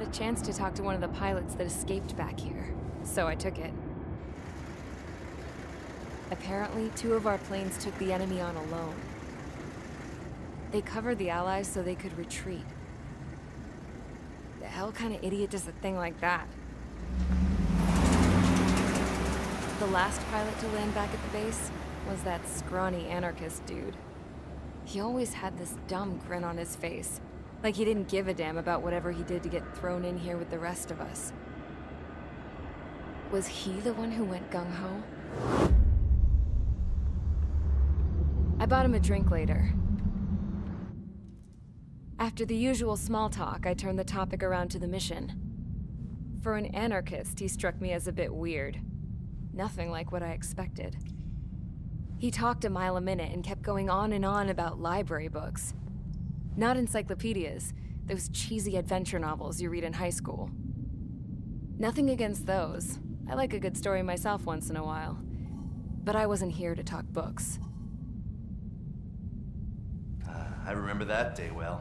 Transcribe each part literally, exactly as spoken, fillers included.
a chance to talk to one of the pilots that escaped back here, so I took it. Apparently, two of our planes took the enemy on alone. They covered the Allies so they could retreat. The hell kind of idiot does a thing like that? The last pilot to land back at the base was that scrawny anarchist dude. He always had this dumb grin on his face, like he didn't give a damn about whatever he did to get thrown in here with the rest of us. Was he the one who went gung-ho? I bought him a drink later. After the usual small talk, I turned the topic around to the mission. For an anarchist, he struck me as a bit weird. Nothing like what I expected. He talked a mile a minute and kept going on and on about library books. Not encyclopedias, those cheesy adventure novels you read in high school. Nothing against those. I like a good story myself once in a while. But I wasn't here to talk books. Uh, I remember that day well.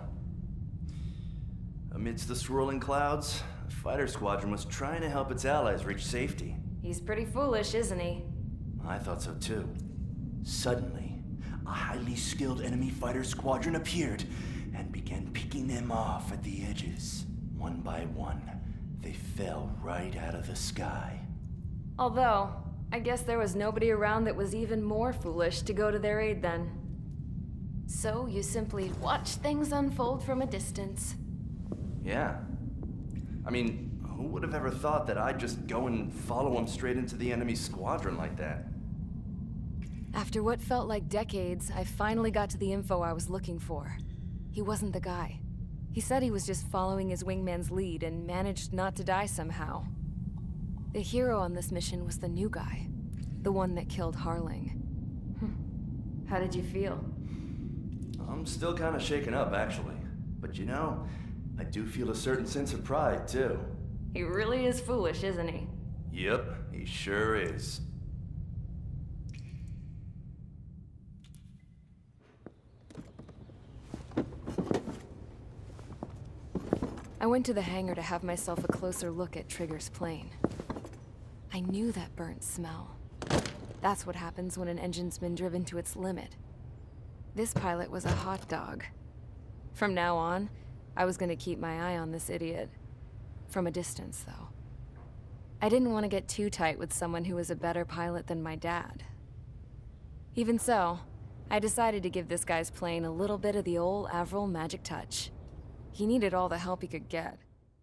Amidst the swirling clouds, a fighter squadron was trying to help its allies reach safety. He's pretty foolish, isn't he? I thought so too. Suddenly, a highly skilled enemy fighter squadron appeared and began picking them off at the edges. One by one, they fell right out of the sky. Although, I guess there was nobody around that was even more foolish to go to their aid then. So you simply watch things unfold from a distance. Yeah. I mean, who would have ever thought that I'd just go and follow them straight into the enemy squadron like that? After what felt like decades, I finally got to the info I was looking for. He wasn't the guy. He said he was just following his wingman's lead and managed not to die somehow. The hero on this mission was the new guy. The one that killed Harling. How did you feel? I'm still kind of shaken up, actually. But you know, I do feel a certain sense of pride, too. He really is foolish, isn't he? Yep, he sure is. I went to the hangar to have myself a closer look at Trigger's plane. I knew that burnt smell. That's what happens when an engine's been driven to its limit. This pilot was a hot dog. From now on, I was gonna keep my eye on this idiot. From a distance, though. I didn't want to get too tight with someone who was a better pilot than my dad. Even so, I decided to give this guy's plane a little bit of the old Avril magic touch. He needed all the help he could get.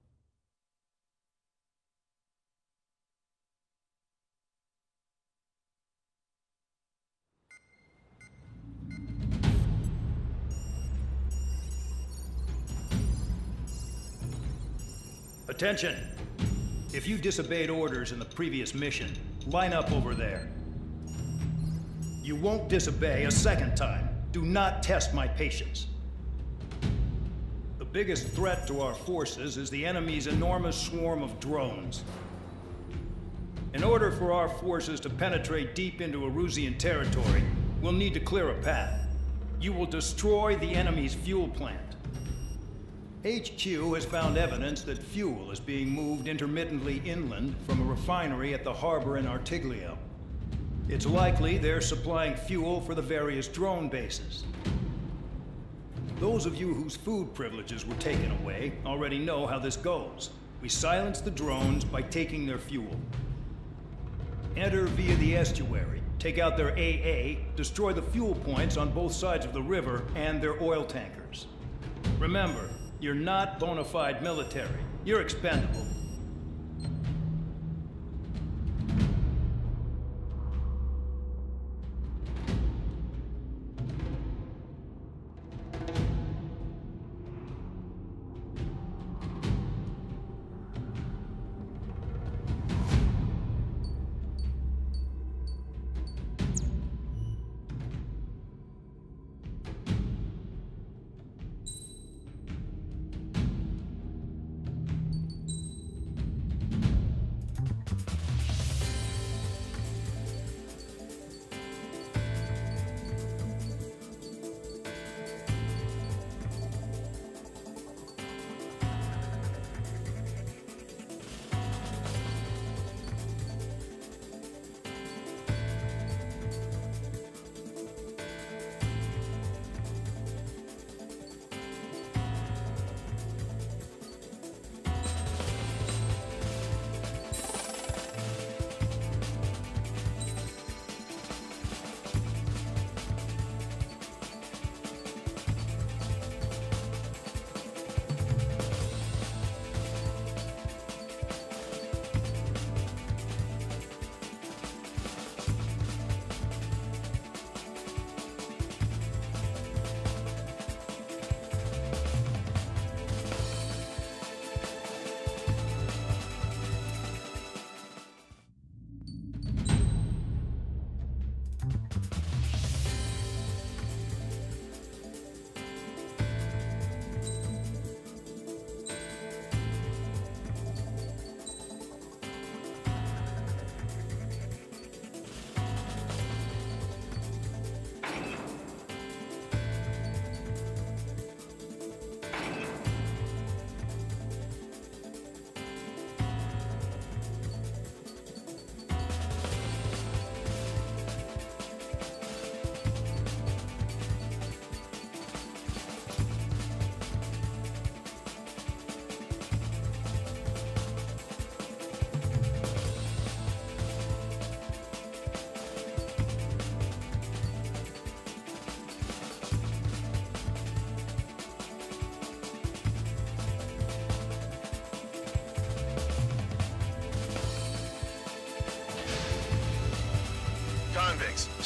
Attention! If you disobeyed orders in the previous mission, line up over there. You won't disobey a second time. Do not test my patience. The biggest threat to our forces is the enemy's enormous swarm of drones. In order for our forces to penetrate deep into Erusian territory, we'll need to clear a path. You will destroy the enemy's fuel plant. H Q has found evidence that fuel is being moved intermittently inland from a refinery at the harbor in Artiglio. It's likely they're supplying fuel for the various drone bases. Those of you whose food privileges were taken away already know how this goes. We silence the drones by taking their fuel. Enter via the estuary, take out their A A, destroy the fuel points on both sides of the river and their oil tankers. Remember, you're not bona fide military. You're expendable.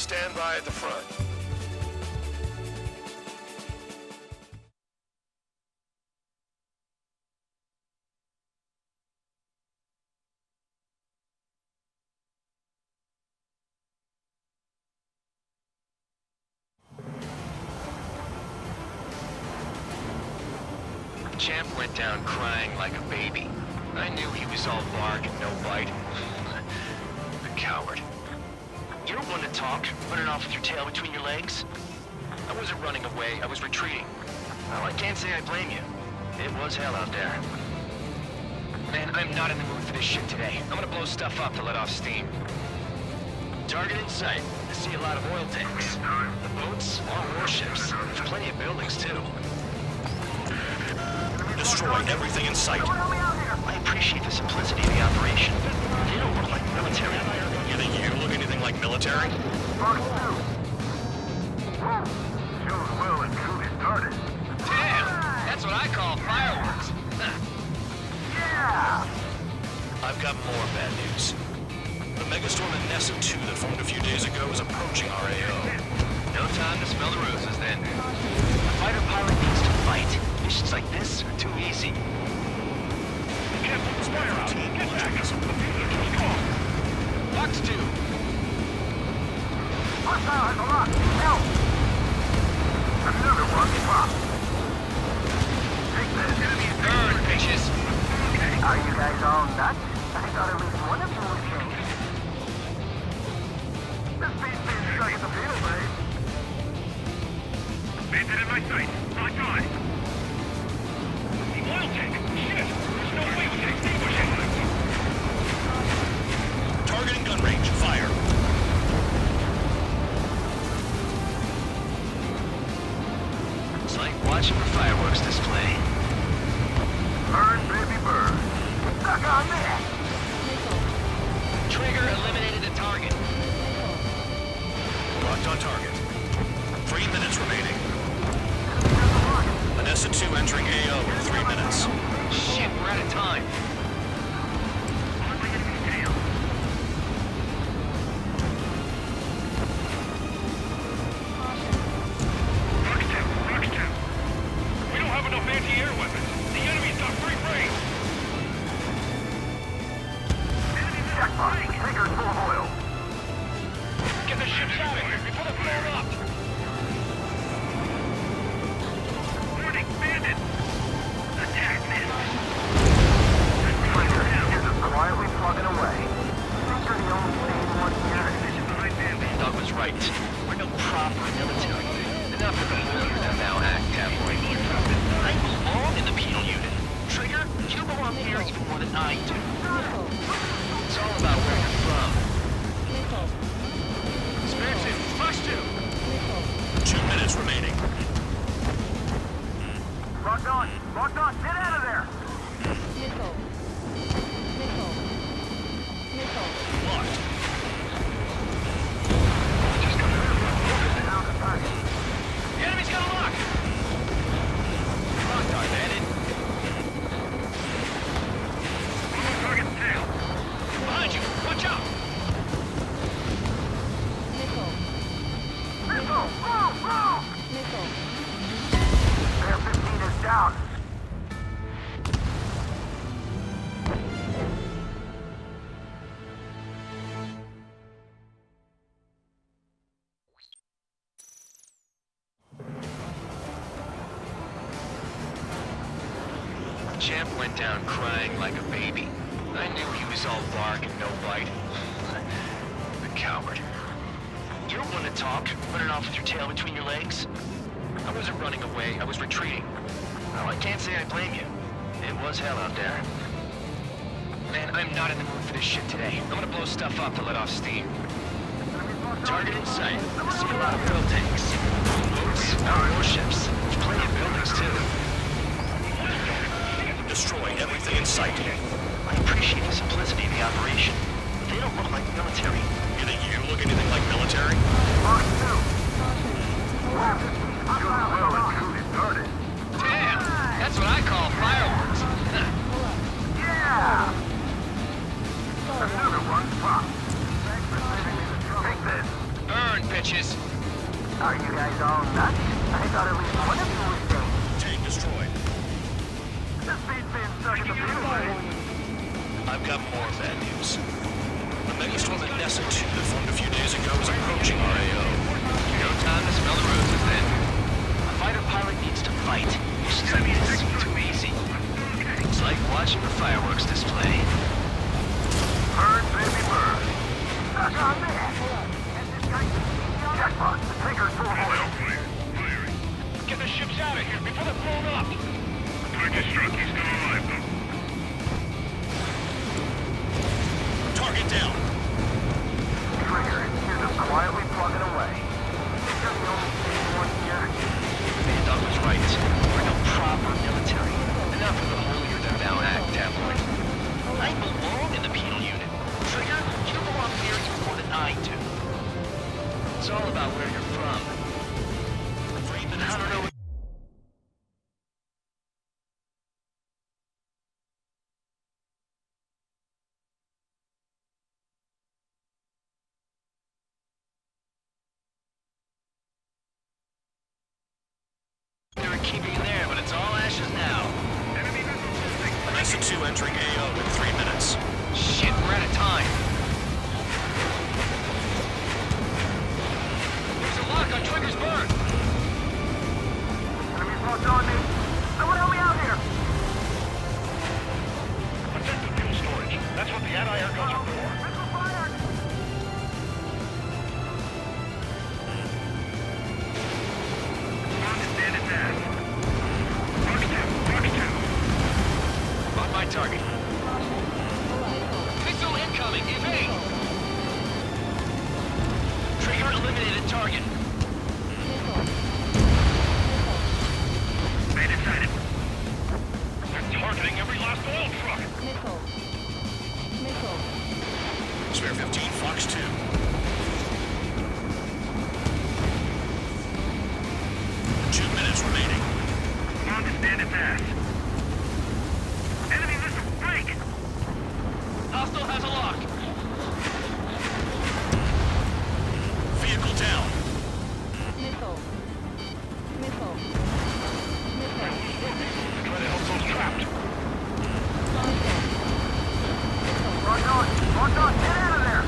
stand by at the front. Champ went down crying like a baby. I knew he was all bark and no bite. The coward. You're one to talk, running off with your tail between your legs. I wasn't running away, I was retreating. Well, I can't say I blame you. It was hell out there. Man, I'm not in the mood for this shit today. I'm gonna blow stuff up to let off steam. Target in sight. I see a lot of oil tanks. The boats, all warships. There's plenty of buildings, too. Destroy everything in sight. I appreciate the simplicity of the operation. They don't look like military. You think you look anything like military? Damn! That's what I call fireworks. I've got more bad news. The Megastorm and Nessa two that formed a few days ago is approaching our A O. No time to smell the roses, then. A fighter pilot needs to fight. Missions like this are too easy. Get back. Box two. Another one dropped. Burn, bitches. Are you guys all nuts? I thought at least one of you was safe. This beat's being stuck in the field, babe. Bandit in my sight. On guard. The oil tank. Shit. There's no way we can extinguish it. Targeting gun range. Fire. It's like watching a fireworks display. Burn, baby, burn. Stuck on that. Trigger eliminated the target. Locked on target. Three minutes remaining. Nessa two entering A O in three minutes. Shit, we're out of time. We don't have enough anti-air weapons. The enemy's got free reign. Jackpot. Trigger's full of oil. Get the ships out of here before they're blown up. Warning, bandit. Attack this. Trigger is just quietly plugging away. You're the only sane one here. Behind bandit. Doug was right. We're no proper military. Enough of the whole that now act halfway. I belong in the penal unit. Trigger, you belong here even more than I do. It's all about where you're from. Expensive. Flush two. Two minutes remaining. Locked on. Locked on. Get out of there. Locked. The enemy's got a lock. Locked on, bandit. Target tail. Behind you. Watch out. Missile. Move. Move. Air fifteen is down. Champ went down crying like a baby. I knew he was all bark and no bite. The coward. You're one to talk, running off with your tail between your legs. I wasn't running away, I was retreating. Well, I can't say I blame you. It was hell out there. Man, I'm not in the mood for this shit today. I'm gonna blow stuff up to let off steam. Target in sight. I see a lot of oil tanks. Boats, our warships. There's plenty of buildings, too. Destroy everything in sight. I appreciate the simplicity of the operation. They don't look like military. You think you look anything like military? Box two. Well and truly started. Damn! That's what I call fireworks. Yeah! Another one dropped. Thanks for saving me the trouble. Take this. Burn, bitches. Are you guys all nuts? I thought at least one of you was safe. Tank destroyed. The speed's been stuck in the middle. I've got more bad news. The megastorm at Nessa two that formed a few days ago is approaching our A O. No time to smell the roses then. A fighter pilot needs to fight. Missions like this are too easy. It's like watching a fireworks display. Burn, baby, burn. Stuck on that. And this guy... Jackpot, the tanker's full of oil. Get the ships out of here before they're blown up. Target struck. He's still alive, though. Target down. Trigger, you're just quietly plugging away. You're the only one here. Bandog was right. We're no proper military. Enough of the holier-than-thou act, tabloid. I belong in the penal unit. Trigger, you belong here even more than I do. It's all about where you're from. Three minutes I don't know. They're keeping you there, but it's all ashes now. Nessa two entering A O in three minutes. Shit, we're out of time. There's a lock on Trigger's burn. Enemies locked on me. Someone help me out here. Protect the fuel storage. That's what the anti-air guns are for. Missile fire! Understand its ass. Rock two, rock two. On my target. Missile incoming, evade! Trigger eliminated target. Made it sighted. They're targeting every last oil truck. Missile. Missile. Spare fifteen, Fox two. Two minutes remaining. Understand its ass. Enemy missile, break! Hostile has a lock. Vehicle down. Missile. Missile. Missile. Try to help those trapped. Locked on! Locked on! Get out of there!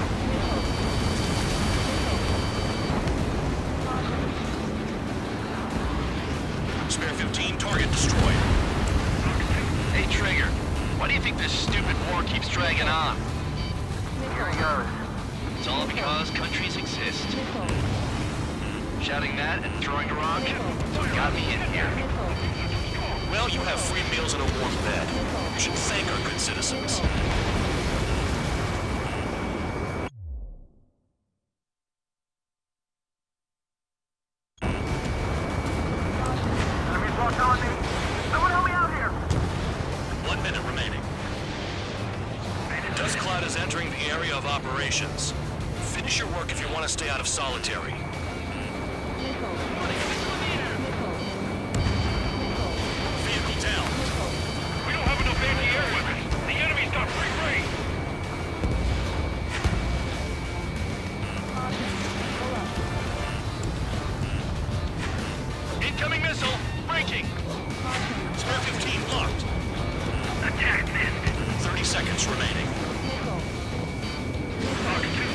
Spare fifteen, target destroyed. Hey, Trigger. Why do you think this stupid war keeps dragging on? Here he goes. It's all because countries exist. Missile. Shouting that and throwing a rock? That's what got me in here. Well, you have free meals and a warm bed. You should thank our good citizens. Enemies locked on me. Someone help me out here! One minute remaining. Dust Cloud is entering the area of operations. Finish your work if you want to stay out of solitary. Vehicle down. We don't have enough anti-air weapons. The enemy's got free reign. Incoming missile! Breaking! Spare fifteen locked. Attack missed. thirty seconds remaining. Rock two.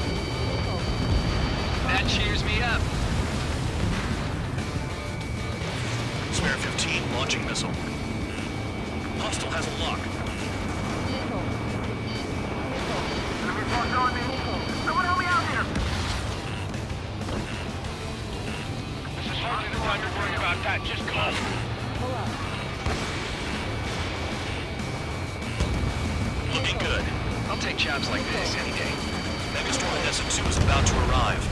That cheers me up. Spare fifteen launching missile. Hostile has a lock. Enemies locked on me. Someone help me out here! This is hardly the time you're worrying about that. Just go. Looking good. I'll take jobs like this any day. Megastorm Nessa two is about to arrive.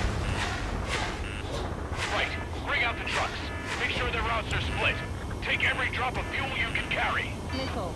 Right. Bring out the trucks. Make sure their routes are split. Take every drop of fuel you can carry. Missile.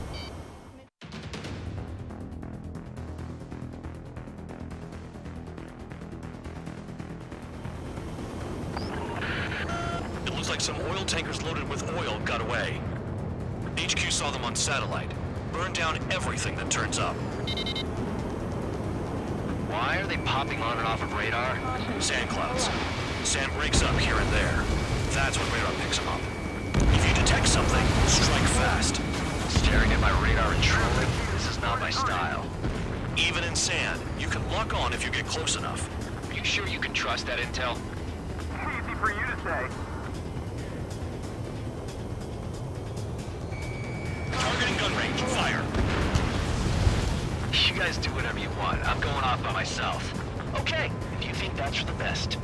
It looks like some oil tankers loaded with oil got away. H Q saw them on satellite. Burn down everything that turns up. Why are they popping on and off of radar? Sand clouds. Sand breaks up here and there. That's when radar picks them up. If you detect something, strike fast. Staring at my radar and trolling? This is not my style. Even in sand, you can lock on if you get close enough. Are you sure you can trust that intel? Easy for you to say. Targeting gun range, fire. You guys do whatever you want. I'm going off by myself. Okay, if you think that's for the best.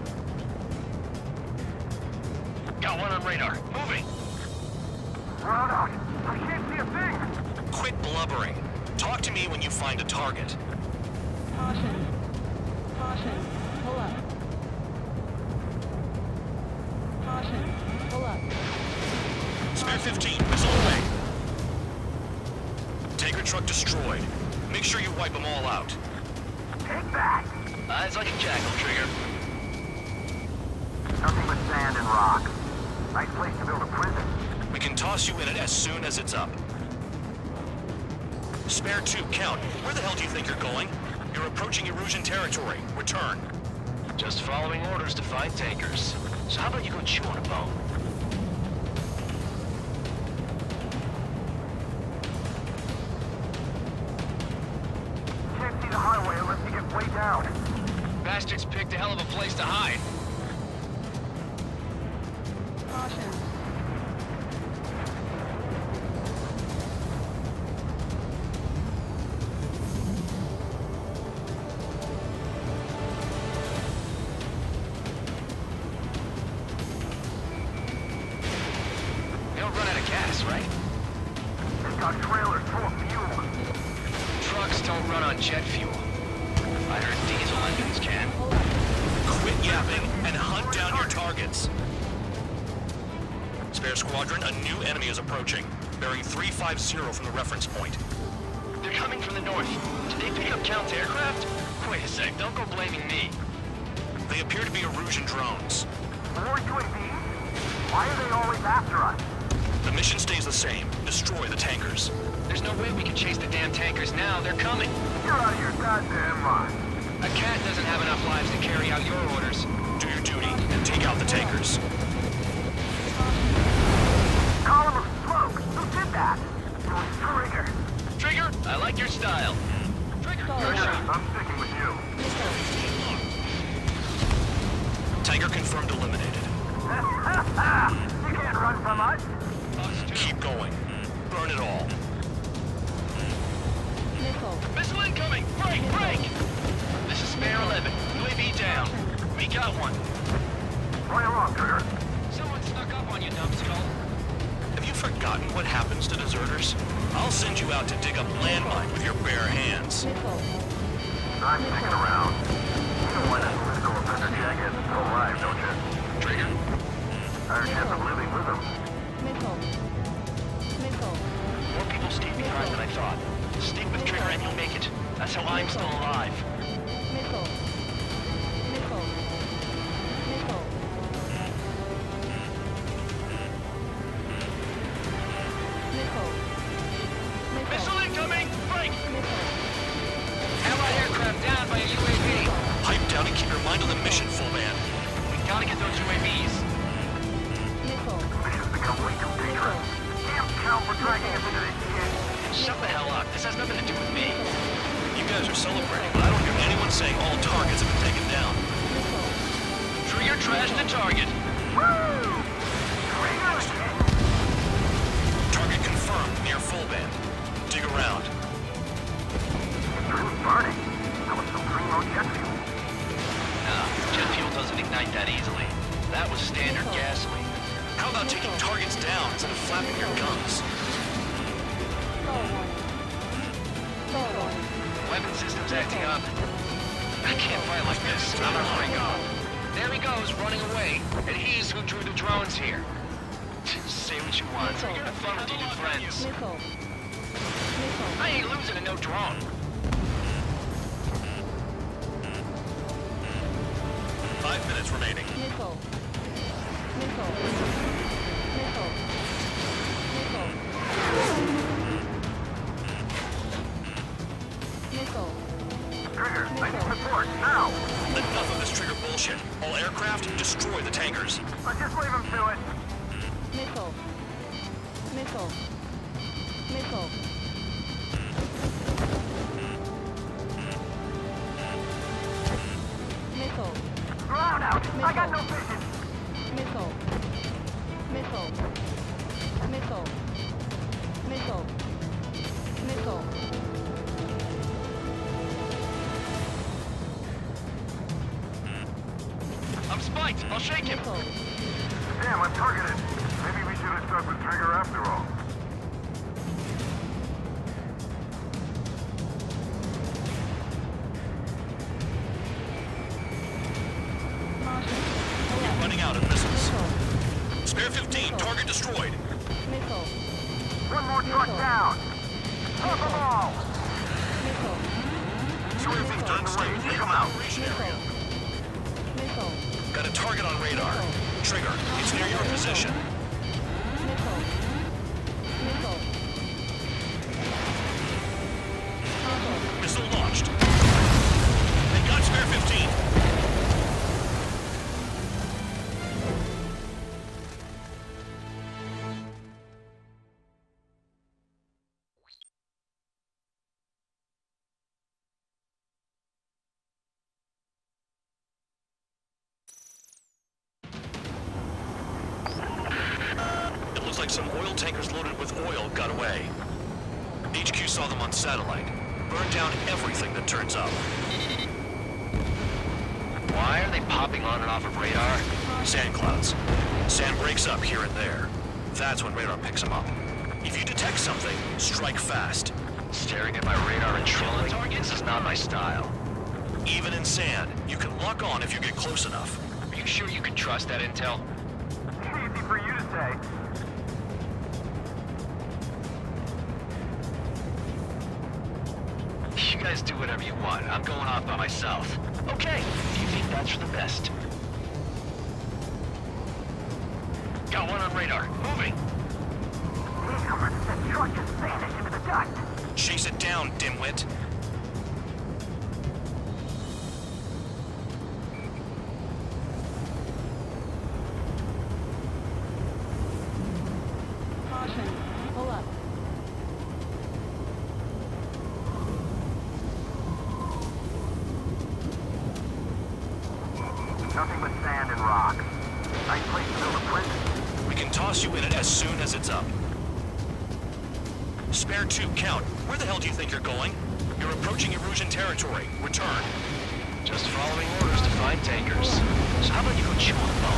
Got one on radar. Moving. Run out. I can't see a thing. Quit blubbering. Talk to me when you find a target. Caution. Caution. Pull up. Caution. Pull up. Spare fifteen, missile away. Tanker truck destroyed. Make sure you wipe them all out. Take that. Uh, it's like a jackal, Trigger. Nothing but sand and rock. Nice place to build a prison. We can toss you in it as soon as it's up. Spare two, count. Where the hell do you think you're going? You're approaching Erusian territory. Return. Just following orders to find tankers. So how about you go chew on a bone? Can't see the highway unless you get way down. Bastards picked a hell of a place to hide. Caution. They don't run out of gas, right? They've got trailers full of fuel. Trucks don't run on jet fuel. I heard diesel engines can. Pull up. Quit yapping and hunt down your targets. Spare squadron, a new enemy is approaching. Bearing three five zero from the reference point. They're coming from the north. Did they pick up Count's aircraft? Wait a sec, don't go blaming me. They appear to be Erusian drones. More U A Vs? Why are they always after us? The mission stays the same. Destroy the tankers. There's no way we can chase the damn tankers now. They're coming. You're out of your goddamn mind. A cat doesn't have enough lives to carry out your orders. Do your duty and take out the tankers. Column of smoke. Who did that? It was Trigger. Trigger, I like your style. Trigger, your shot. I'm sticking with you. Tanker confirmed eliminated. You can't run from us. Keep going. Burn it all. Missile. Missile incoming! Break, break! This is Spare eleven. U A V down. We got one. Right along, Trigger. Someone snuck up on you, numbskull. Have you forgotten what happens to deserters? I'll send you out to dig up landmine with your bare hands. Missile. I'm sticking around. You know why that political offender jacket is still alive, don't you? Trigger? Our chance of living with him. Missile. Missile. More people stayed behind than I thought. Stick with Trigger and you'll make it. That's how I'm still alive. Missile. Missile. Missile. Missile. Missile. Missile incoming! Break! Missile. Allied aircraft down by a U A V. Pipe down and keep your mind on the mission, full man. We gotta get those U A Vs. Missile. Mission's become way too dangerous. Damn Count for dragging us into this shit. Shut the hell up. This has nothing to do with me. You guys are celebrating, but I don't hear anyone saying all targets have been taken down. Missile. Trigger trashed the target. Woo! Trigger again. Target confirmed near full band. Dig around. It was burning. That was some primo jet fuel. Nah, jet fuel doesn't ignite that easily. That was standard gasoline. How about taking targets down instead of flapping your guns? Soul warning. Soul warning. Weapon systems acting up. I can't fight like this. I'm a freak off. There he goes, running away. And he's who drew the drones here. Say what you want. You're gonna fun with your new friends. Missile. Missile. I ain't losing to no drone. Five minutes remaining. Missile. Missile. Missile. Missile. Missile. Trigger, I think aircraft, destroy the tankers. Uh, just leave him to it. Missile. Missile. Missile. Missile. Ground out. I got no vision. Missile. Missile. Missile. Missile. Missile. I'm spiked. I'll shake him. Missile. Damn, I'm targeted. Maybe we should have stuck with Trigger after all. You're running out of missiles. Missile. Spare fifteen, target destroyed. Missile. One more truck Missile. down. Pop them all. Missile. Spare fifteen, stay with Take the 'em out. operation area. Missile. Got a target on radar. Trigger, it's near your position. Missile. Missile. Missile. Missile launched. They got spare fifteen. It looks like some oil tankers loaded with oil got away. H Q saw them on satellite. Burned down everything that turns up. Why are they popping on and off of radar? Sand clouds. Sand breaks up here and there. That's when radar picks them up. If you detect something, strike fast. Staring at my radar and trolling? This is not my style. Even in sand, you can lock on if you get close enough. Are you sure you can trust that intel? Easy for you to say. You guys do whatever you want. I'm going off by myself. Okay, do you think that's for the best? Got one on radar. Moving. Damn, that truck just vanished into the dust. Chase it down, dimwit. Caution. Pull up. Nothing but sand and rock. Nice place to build a prison. We can toss you in it as soon as it's up. Spare two, count. Where the hell do you think you're going? You're approaching Erusian territory. Return. Just following orders to find tankers. So how about you go chew on the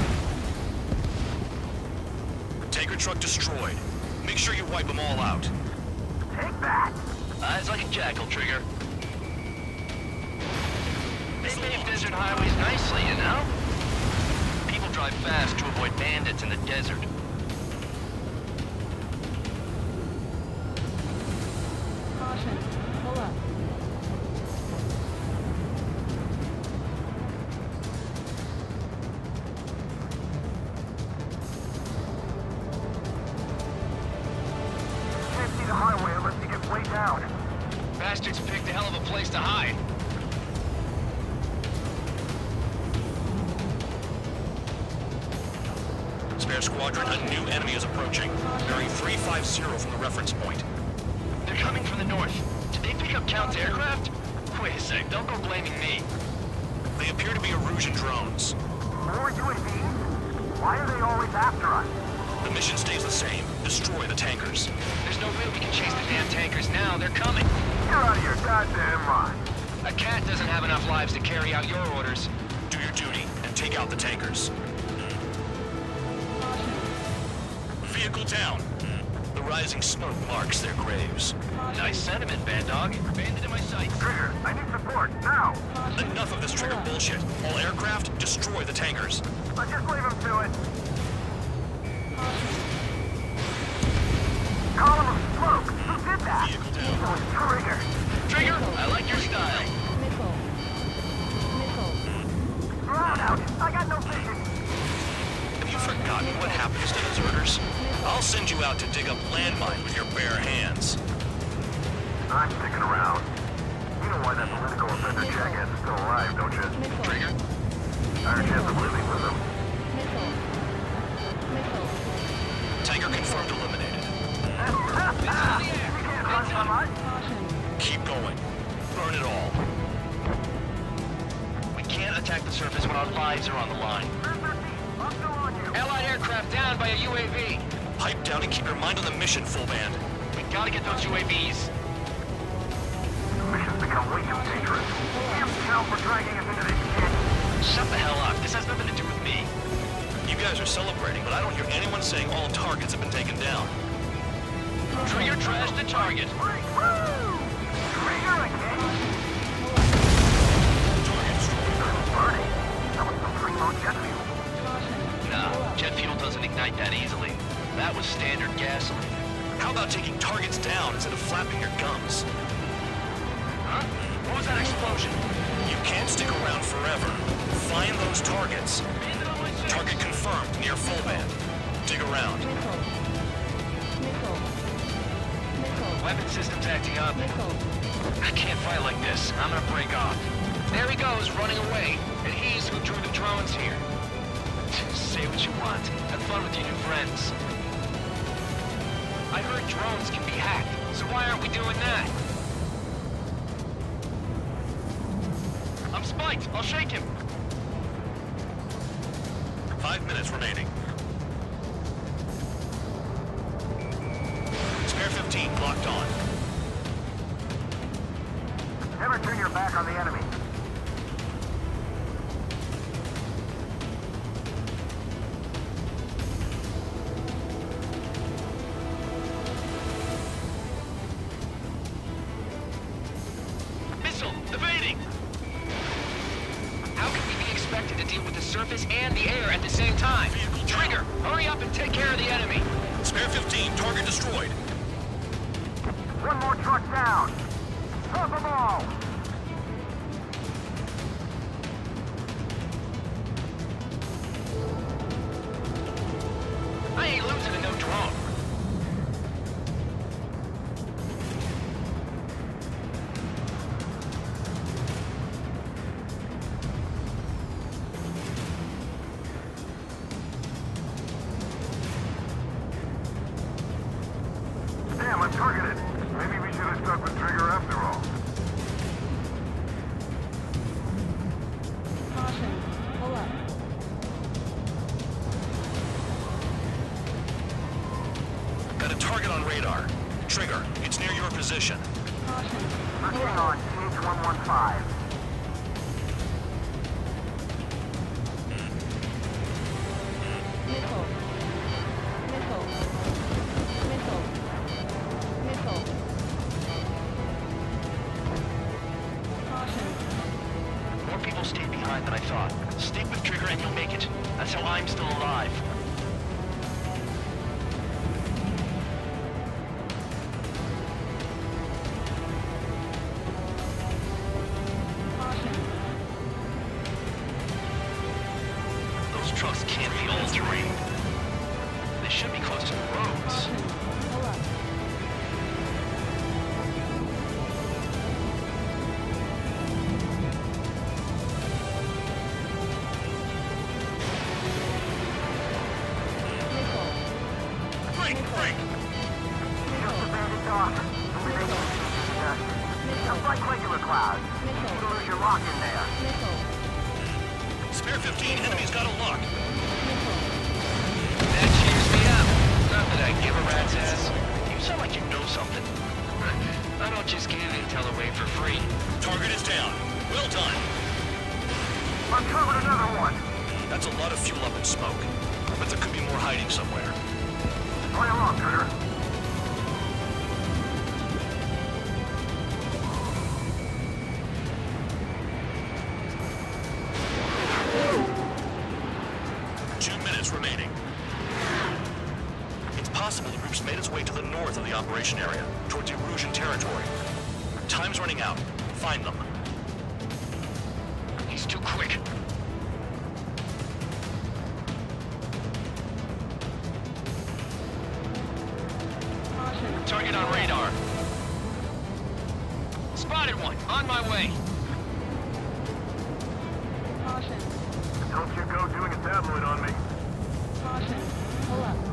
bone? Tanker truck destroyed. Make sure you wipe them all out. Take that. Eyes like a jackal, Trigger. They pave desert highways nicely, you know? People drive fast to avoid bandits in the desert. Caution. Pull up. Can't see the highway unless you get way down. Bastards picked a hell of a place to hide. Spare squadron, a new enemy is approaching. Bearing three five zero from the reference point. They're coming from the north. Did they pick up Count's aircraft? Wait a sec, don't go blaming me. They appear to be Erusian drones. More U A Vs? Why are they always after us? The mission stays the same. Destroy the tankers. There's no way we can chase the damn tankers now. They're coming. You're out of your goddamn mind. A cat doesn't have enough lives to carry out your orders. Do your duty and take out the tankers. Vehicle down. The rising smoke marks their graves. Nice sentiment, Bad Dog. Bandit in my sights. Trigger, I need support, now! Enough of this Trigger bullshit. All aircraft, destroy the tankers. I'll just leave him to it. Column of smoke! Who did that? Vehicle down. It was Trigger. Trigger, I like your style. Missile. Missile. Ground out! I got no vision! Have you forgotten what happens to deserters? I'll send you out to dig up landmine with your bare hands. I'm sticking around. You know why that political offender jackass is still alive, don't you? Missile. Trigger, Alright, chance of living with them. Missile. Missile. Tanker confirmed eliminated. You can't run from us. Caution. Keep going. Burn it all. We can't attack the surface when our lives are on the line. I'm still on you. Allied aircraft down by a U A V. Pipe down and keep your mind on the mission, full band. We gotta get those U A Vs. The mission's become way too dangerous. Damn town for dragging us into this shit. Shut the hell up. This has nothing to do with me. You guys are celebrating, but I don't hear anyone saying all targets have been taken down. Trigger trash the target. Woo! Trigger again? Target destroyed. Burning. That was some primo jet fuel. Nah, jet fuel doesn't ignite that easily. That was standard gasoline. How about taking targets down instead of flapping your gums? Huh? What was that explosion? You can't stick around forever. Find those targets. Target confirmed near full band. Dig around. Missile. Missile. Missile. Weapon systems acting up. Missile. I can't fight like this. I'm gonna break off. There he goes, running away. And he's who drew the drones here. Say what you want. Have fun with your new friends. I heard drones can be hacked, so why aren't we doing that? I'm spiked. I'll shake him. Five minutes remaining. Spare fifteen locked on. Never turn your back on the enemy. Missile, evading! How can we be expected to deal with the surface and the air at the same time? Vehicle down. Trigger, hurry up and take care of the enemy. Spare fifteen, target destroyed. One more truck down. Drop them all. I ain't losing to no drone. Damn, I'm targeted. Maybe we should have stuck with Trigger after all. Caution. Pull up. Got a target on radar. Trigger, it's near your position. Caution. Searching Pull on up. T H one one five. Missile. Missile. Missile. Missile. Caution. More people stayed behind than I thought. Stick with Trigger and you'll make it. That's how I'm still alive. Caution. Those trucks can't be all terrain. They should be close to the roads. Caution. Pull up. Missile. Break, break! Just abandoned dock. Elimination suggested. Just like regular clouds. Missile. You lose your lock in there. Missile. Spare fifteen, enemy's got a lock. Missile. That cheers me up. Not that I give a rat's ass. You sound like you know something. I don't just give intel away for free. Target is down. Well done. Uncovered another one. That's a lot of fuel up in smoke. But there could be more hiding somewhere. Play along, Trigger. Two minutes remaining. It's possible the group's made its way to the north of the operation area, towards Erusian territory. Time's running out. Find them. He's too quick. Caution. Target on radar. Spotted one. On my way. Caution. Don't you go doing a tabloid on me. Caution. Pull up.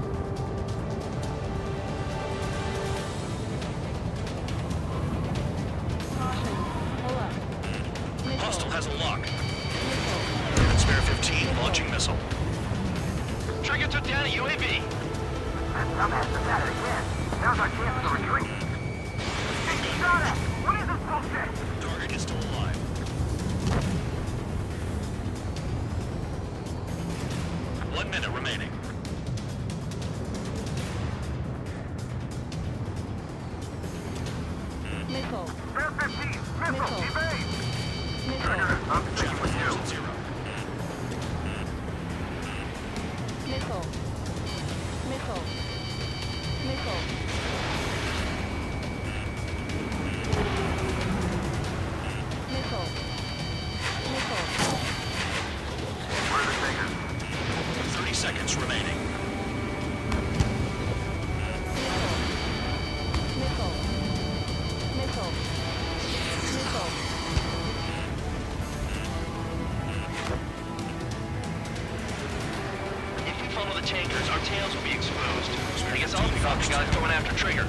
Caution. Pull up. Missile. Hostile has a lock. Missile. Spare fifteen launching missile. Trigger took down a U A V. That dumbass is at it again. Now's our chance to retreat. Hey, shot at! What is this bullshit? Target is still alive. One minute remaining. Missile. Spare fifteen! Missile! Missile. Evade! Missile. I'm sticking with you. Zero. Missile. Missile. Missile. Missile. Missile. Where are the takers? Thirty seconds remaining. Missile. Missile. Missile. If we follow the tankers, our tails will be exposed. I guess I'll be the guys going after Trigger.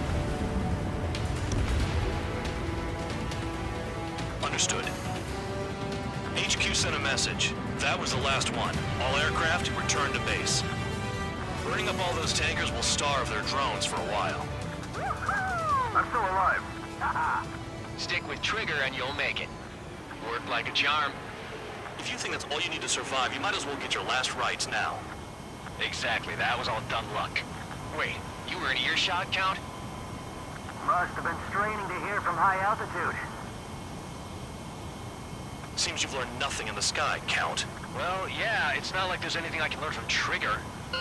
Understood. H Q sent a message. That was the last one. All aircraft return to base. Burning up all those tankers will starve their drones for a while. I'm still alive. Stick with Trigger and you'll make it. Work like a charm. If you think that's all you need to survive, you might as well get your last rites now. Exactly, that was all dumb luck. Wait, you were in earshot, Count? Must have been straining to hear from high altitude. Seems you've learned nothing in the sky, Count. Well, yeah, it's not like there's anything I can learn from Trigger.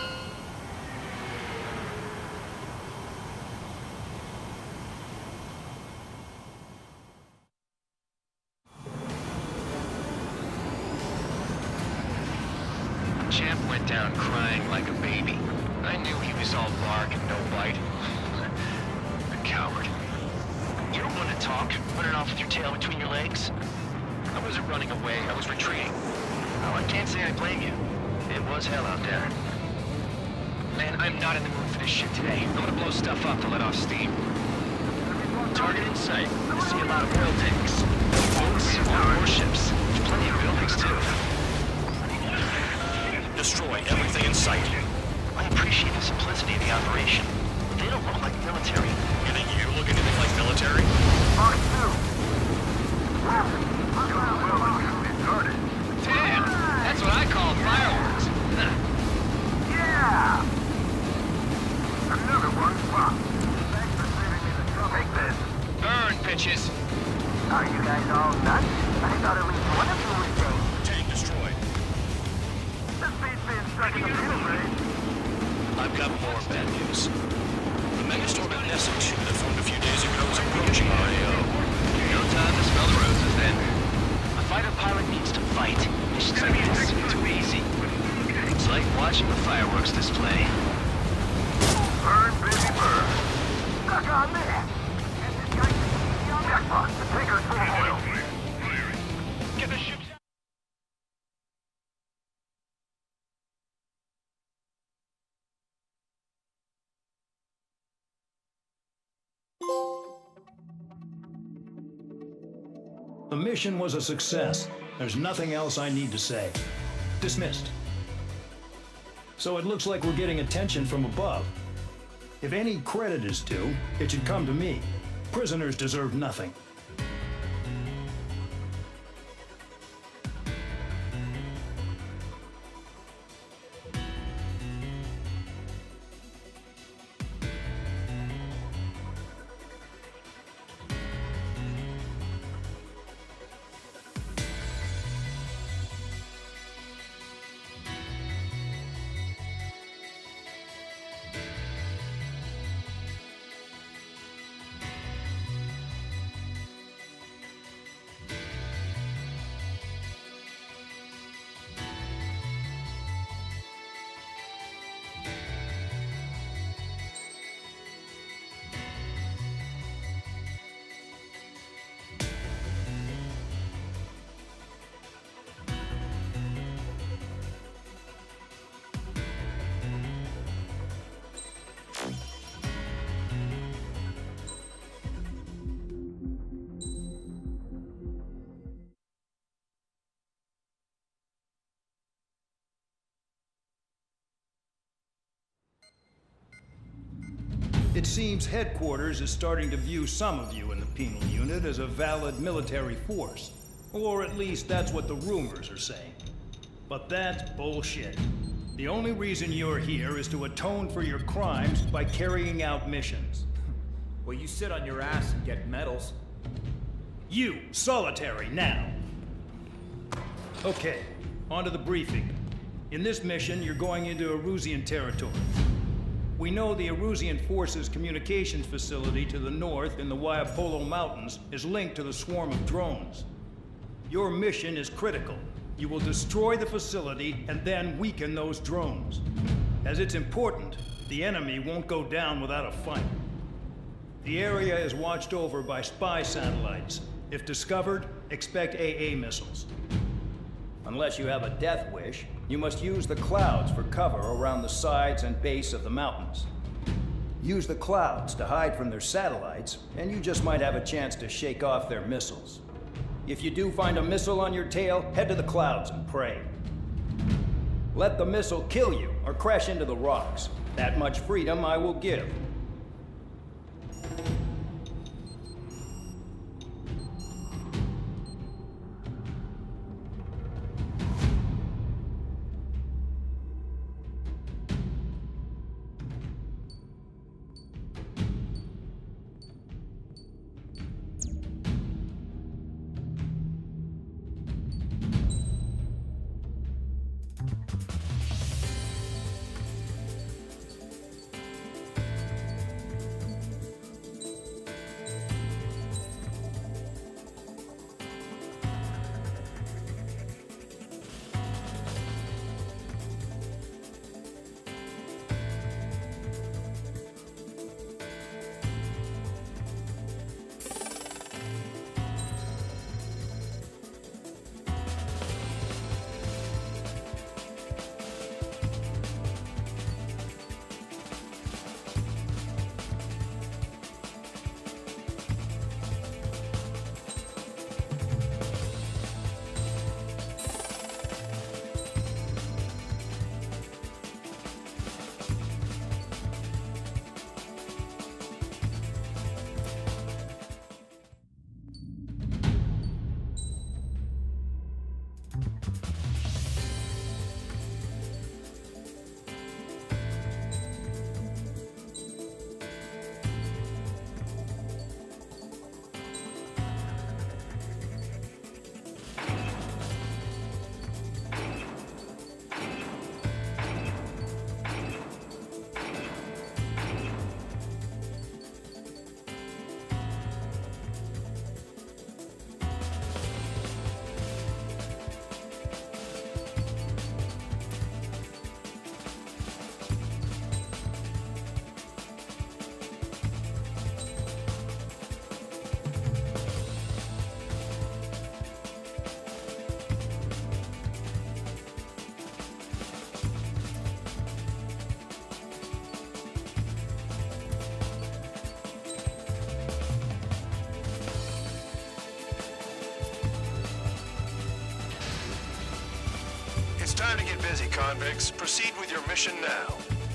Champ went down crying like a baby. I knew he was all bark and no bite. A coward. You're one to talk, running off with your tail between your legs. I wasn't running away, I was retreating. Oh, I can't say I blame you. It was hell out there. Man, I'm not in the mood for this shit today. I'm gonna blow stuff up to let off steam. Target in sight. I see a lot of oil tanks. Boats, more warships. There's plenty of buildings, too. Destroy everything in sight. I appreciate the simplicity of the operation. They don't look like military. You think you look anything like military? Mark two. Started. Damn! That's what I call fireworks. Yeah! Another one. Wow. Thanks for saving me the trouble. Take this. Burn, bitches! Are you guys all nuts? I thought at least one of you was sane. Tank destroyed. This beats being stuck in the middle, right? I've got more bad news. The megastorm at Nessa two that formed a few days ago is approaching R A O. No time to smell the roses, then. A fighter pilot needs to fight. Missions like this are too easy. It's like watching a fireworks display. Burn, baby, burn. Stuck on there. And this guy can jackpot. The tanker's full of oil. Get the ships out. The mission was a success. There's nothing else I need to say. Dismissed. So it looks like we're getting attention from above. If any credit is due, it should come to me. Prisoners deserve nothing. It seems headquarters is starting to view some of you in the penal unit as a valid military force. Or at least that's what the rumors are saying. But that's bullshit. The only reason you're here is to atone for your crimes by carrying out missions. Well, you sit on your ass and get medals. You, solitary, now. Okay, on to the briefing. In this mission, you're going into Erusian territory. We know the Erusian Forces communications facility to the north in the Waiapolo Mountains is linked to the swarm of drones. Your mission is critical. You will destroy the facility and then weaken those drones. As it's important, the enemy won't go down without a fight. The area is watched over by spy satellites. If discovered, expect A A missiles. Unless you have a death wish, you must use the clouds for cover around the sides and base of the mountains. Use the clouds to hide from their satellites, and you just might have a chance to shake off their missiles. If you do find a missile on your tail, head to the clouds and pray. Let the missile kill you or crash into the rocks. That much freedom I will give. It's time to get busy, convicts. Proceed with your mission now.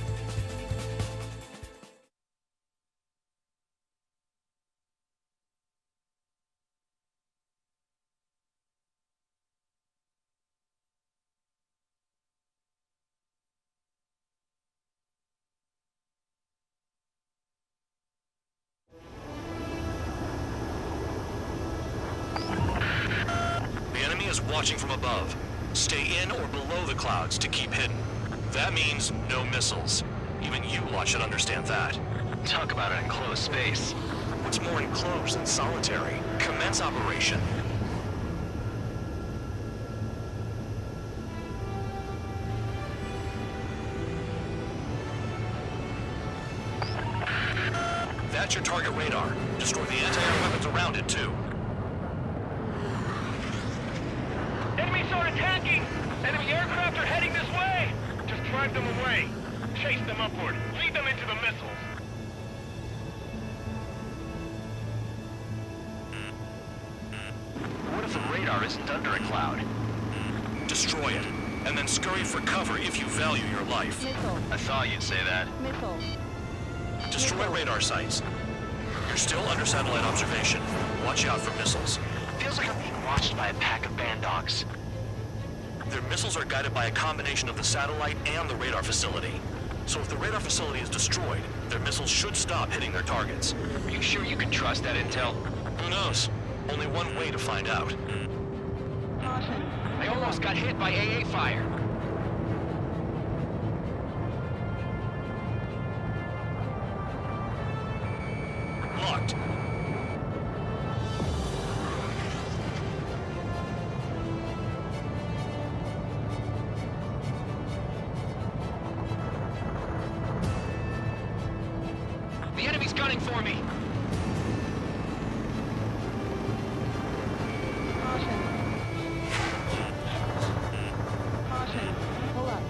The enemy is watching from above. Stay in or below the clouds to keep hidden. That means no missiles. Even you lot should understand that. Talk about an enclosed space. What's more enclosed than solitary? Commence operation. That's your target radar. Destroy the anti-air weapons around it, too. Enemies are attacking! Enemy aircraft are heading this way! Just drive them away. Chase them upward. Lead them into the missiles. What if the radar isn't under a cloud? Destroy it, and then scurry for cover if you value your life. Missile. I thought you'd say that. Missile. Destroy radar sites. You're still under satellite observation. Watch out for missiles. Feels like I'm being watched by a pack of band dogs. Their missiles are guided by a combination of the satellite and the radar facility. So if the radar facility is destroyed, their missiles should stop hitting their targets. Are you sure you can trust that intel? Who knows? Only one way to find out. I almost got hit by A A fire. Locked. The enemy's gunning for me. Caution. Caution. Pull up.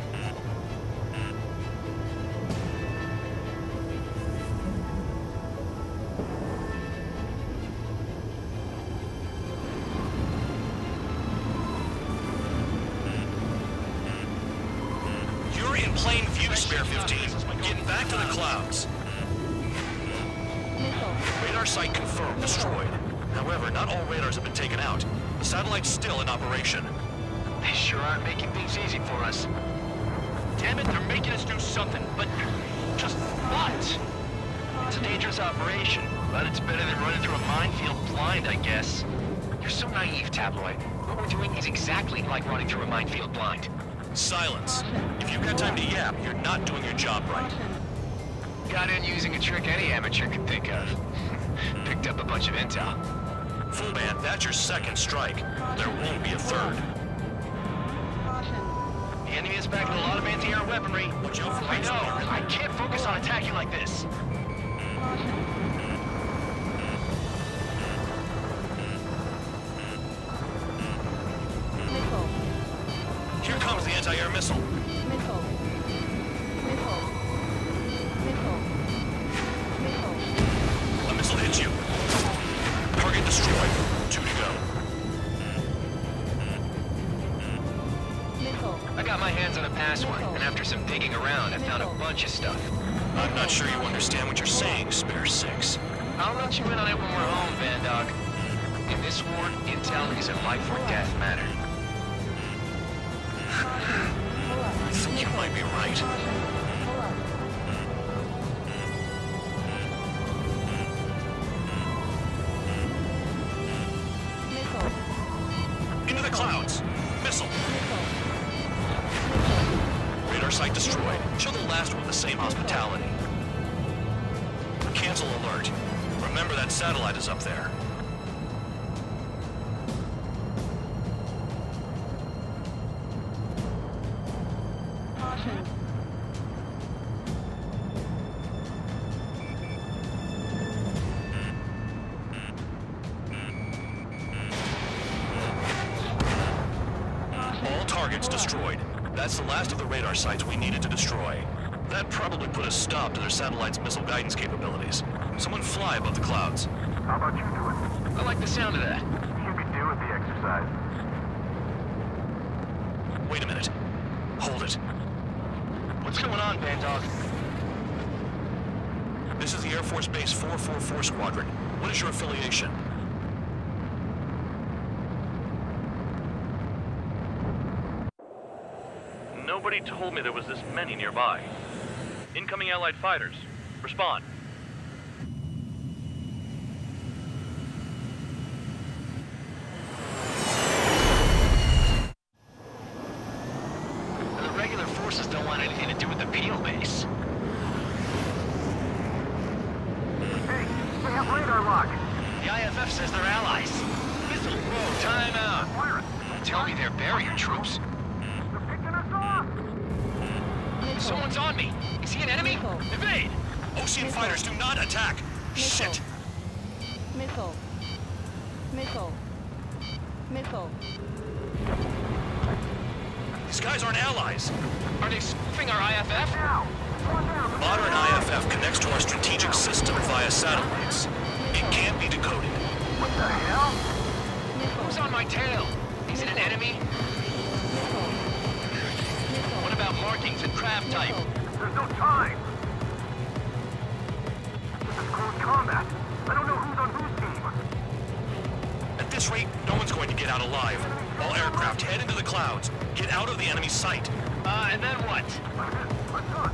You're in plain view, Spare fifteen. Get back to the clouds. Missile. Radar site confirmed destroyed. However, not all radars have been taken out. The satellite's still in operation. They sure aren't making things easy for us. Damn it, they're making us do something, but just what? It's a dangerous operation, but it's better than running through a minefield blind, I guess. You're so naive, Tabloid. What we're doing is exactly like running through a minefield blind. Silence. If you've got time to yap, you're not doing your job right. Got in using a trick any amateur could think of. Picked up a bunch of intel. Full band, that's your second strike. There won't be a third. The enemy is back with a lot of anti-air weaponry. Watch out for I know. I can't focus on attacking like this. Missile. Here comes the anti-air missile. Missile. Missile. Missile. Missile. A missile hits you. Target destroyed. Two to go. Missile. I got my hands on a password, and after some digging around, I found a bunch of stuff. I'm not sure you understand what you're saying, Spare Six. I'll let you in on it when we're home, Van Dog. In this war, intel is a life or death matter. I think you might be right. Pull up. Missile. Into the clouds. Missile. Missile. Radar site destroyed. Show the last one the same hospitality. Cancel alert. Remember that satellite is up there. Caution. All targets destroyed. That's the last of the radar sites we needed to destroy. That probably put a stop to their satellite's missile guidance capabilities. Someone fly above the clouds. How about you do it? I like the sound of that. You could do with the exercise. Wait a minute. Hold it. What's going on, Van Dog? This is the Air Force Base four forty-four Squadron. What is your affiliation? Nobody told me there was this many nearby. Incoming Allied fighters. Respond. The regular forces don't want anything to do with the Peel base. Hey, we have radar lock. The I F F says they're allies. Missile, whoa, time out. Fire it. Don't tell me they're barrier troops. They're picking us off. Missile. Someone's on me. Is he an enemy? Missile. Evade! Ocean fighters do not attack! Missile. Shit! Missile. Missile. Missile. These guys aren't allies. Are they spoofing our I F F? Now. One down. Modern I F F connects to our strategic system via satellites. It can't be decoded. What the hell? Who's on my tail? Is it an enemy? Missile. Missile. What about markings and crab type? There's no time. combat. I don't know who's on whose team. At this rate, no one's going to get out alive. All aircraft head into the clouds. Get out of the enemy's sight. Uh, and then what? What's done?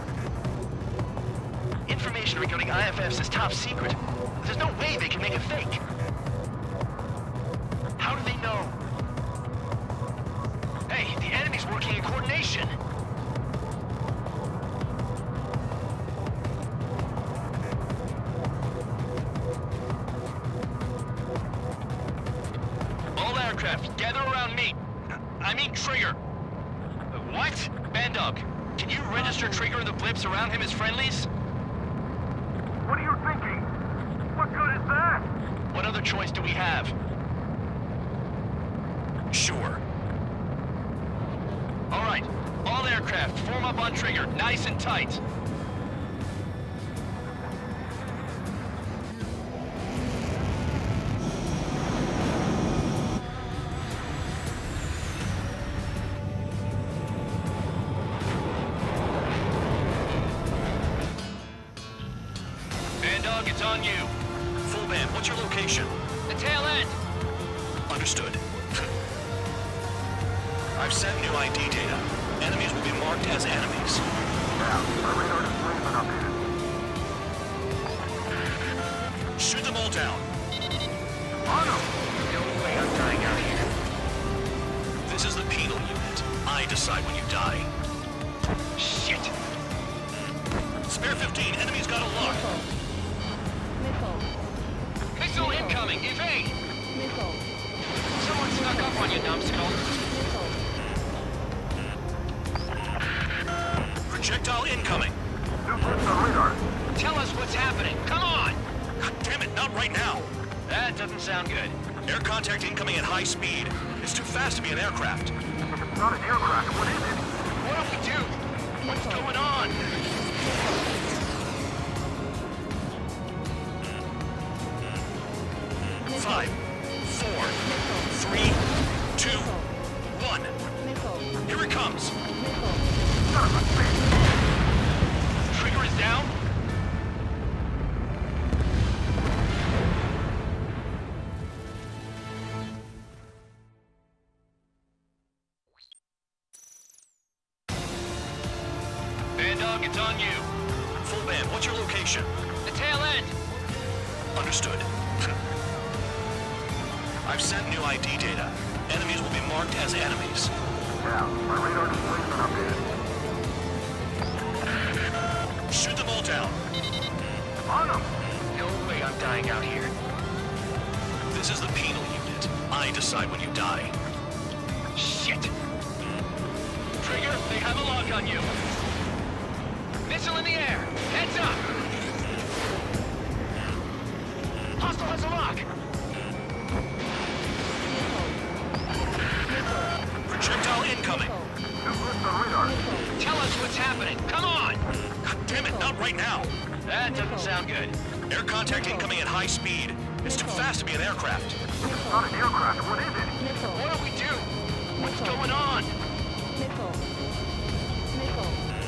Information regarding I F Fs is top secret. There's no way they can make it fake. How do they know? Hey, the enemy's working in coordination. All aircraft, gather around me. I mean Trigger. What? Bandog, can you register Trigger and the blips around him as friendlies? What are you thinking? What good is that? What other choice do we have? Sure. All right, all aircraft, form up on Trigger, nice and tight. Bandog, it's on you. Full band, what's your location? The tail end. Understood. I've sent new I D data. Enemies will be marked as enemies. Yeah, our radar display's been updated. Shoot them all down. On them! No way I'm dying out here. This is the penal unit. I decide when you die. Shit! Spare fifteen, enemy's got a lock. Missile. Missile incoming, evade! Missile. Someone snuck up on you, numbskull. Missile. Projectile incoming. New blips on radar. Tell us what's happening, come on! God damn it, not right now. That doesn't sound good. Air contact incoming at high speed. It's too fast to be an aircraft. If it's not an aircraft, what is it? What do we do? What's going on? Five, four, three, two, one. Missile. Here it comes. Missile. Son of a bitch! Trigger is down? Bandog, it's on you. Full band, what's your location? The tail end. Understood. I've sent new I D data. Enemies will be marked as enemies. Yeah, our radar display's been updated. Shoot them all down. On them! No way I'm dying out here. This is the penal unit. I decide when you die. Shit! Trigger, they have a lock on you. Missile in the air. Heads up! Hostile has a lock. Projectile incoming. New blips on radar. Tell us what's happening. Come on! God damn it, not right now. That doesn't sound good. Air contact incoming at high speed. It's too fast to be an aircraft. If it's not an aircraft, what is it? Missile. What do we do? What's going on? Missile. Missile.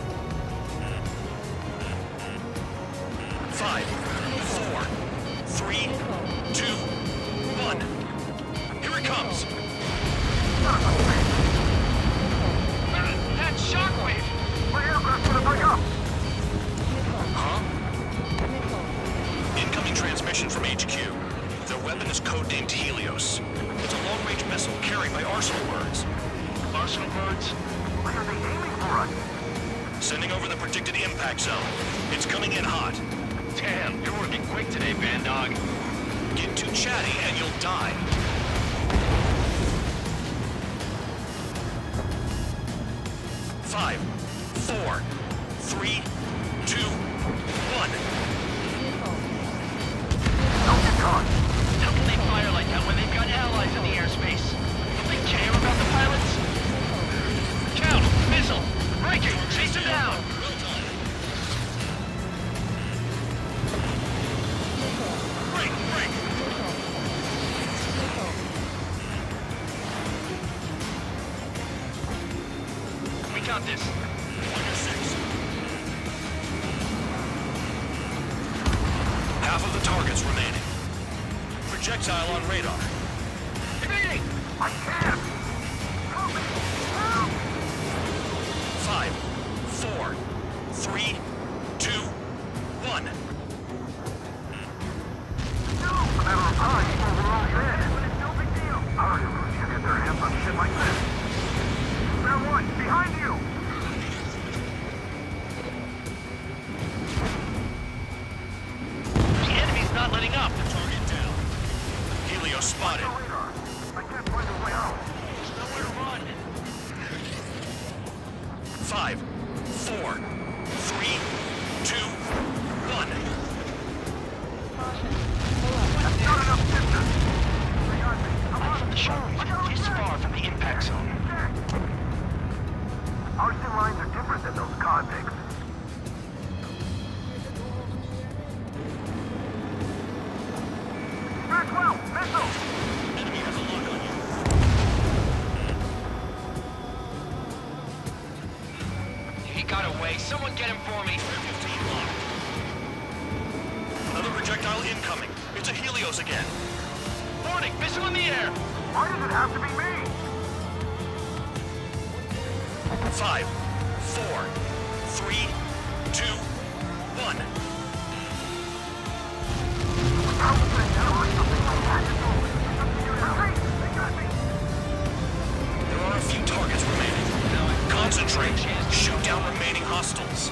Five, four, three, two, one. Here it comes. Son of a bitch! Uh, that's Shockwave! My aircraft's gonna break up! Huh? Missile. Incoming transmission from H Q. Their weapon is codenamed Helios. It's a long-range missile carried by Arsenal birds. Arsenal birds? Why are they aiming for us? Sending over the predicted impact zone. It's coming in hot. Damn, you're working quick today, Bandog. Get too chatty and you'll die. Five, four, three, two, one. Don't get caught! How can they fire like that when they've got allies in the airspace? Don't they care about the pilots? Count! Missile! Breaking! Chase him down! Break, break! We got this. One to six. Half projectile on radar. Evading! I can't! Help me! Help! Five, four, three, two, one. No! A matter of time before we're all dead. But it's no big deal. How do you get their hands on shit like this? Fair one, behind you! The enemy's not letting up. Target down. Helios spotted. Radar. I can't find a way out. There's nowhere to run. Five, four, three, two, one. That's not enough distance. They got me. I'm I'm on from the shockwave, this far from the impact zone. Our sim lines are different than those convicts. Spirit twelve, missile! Enemy has a lock on you. He got away. Someone get him for me. fifteen locked. Another projectile incoming. It's a Helios again. Warning, missile in the air. Why does it have to be me? Five, four, three, two, one. How was I doing something like that? Hurry! They got me! There are a few targets remaining. Concentrate. Shoot down remaining hostiles.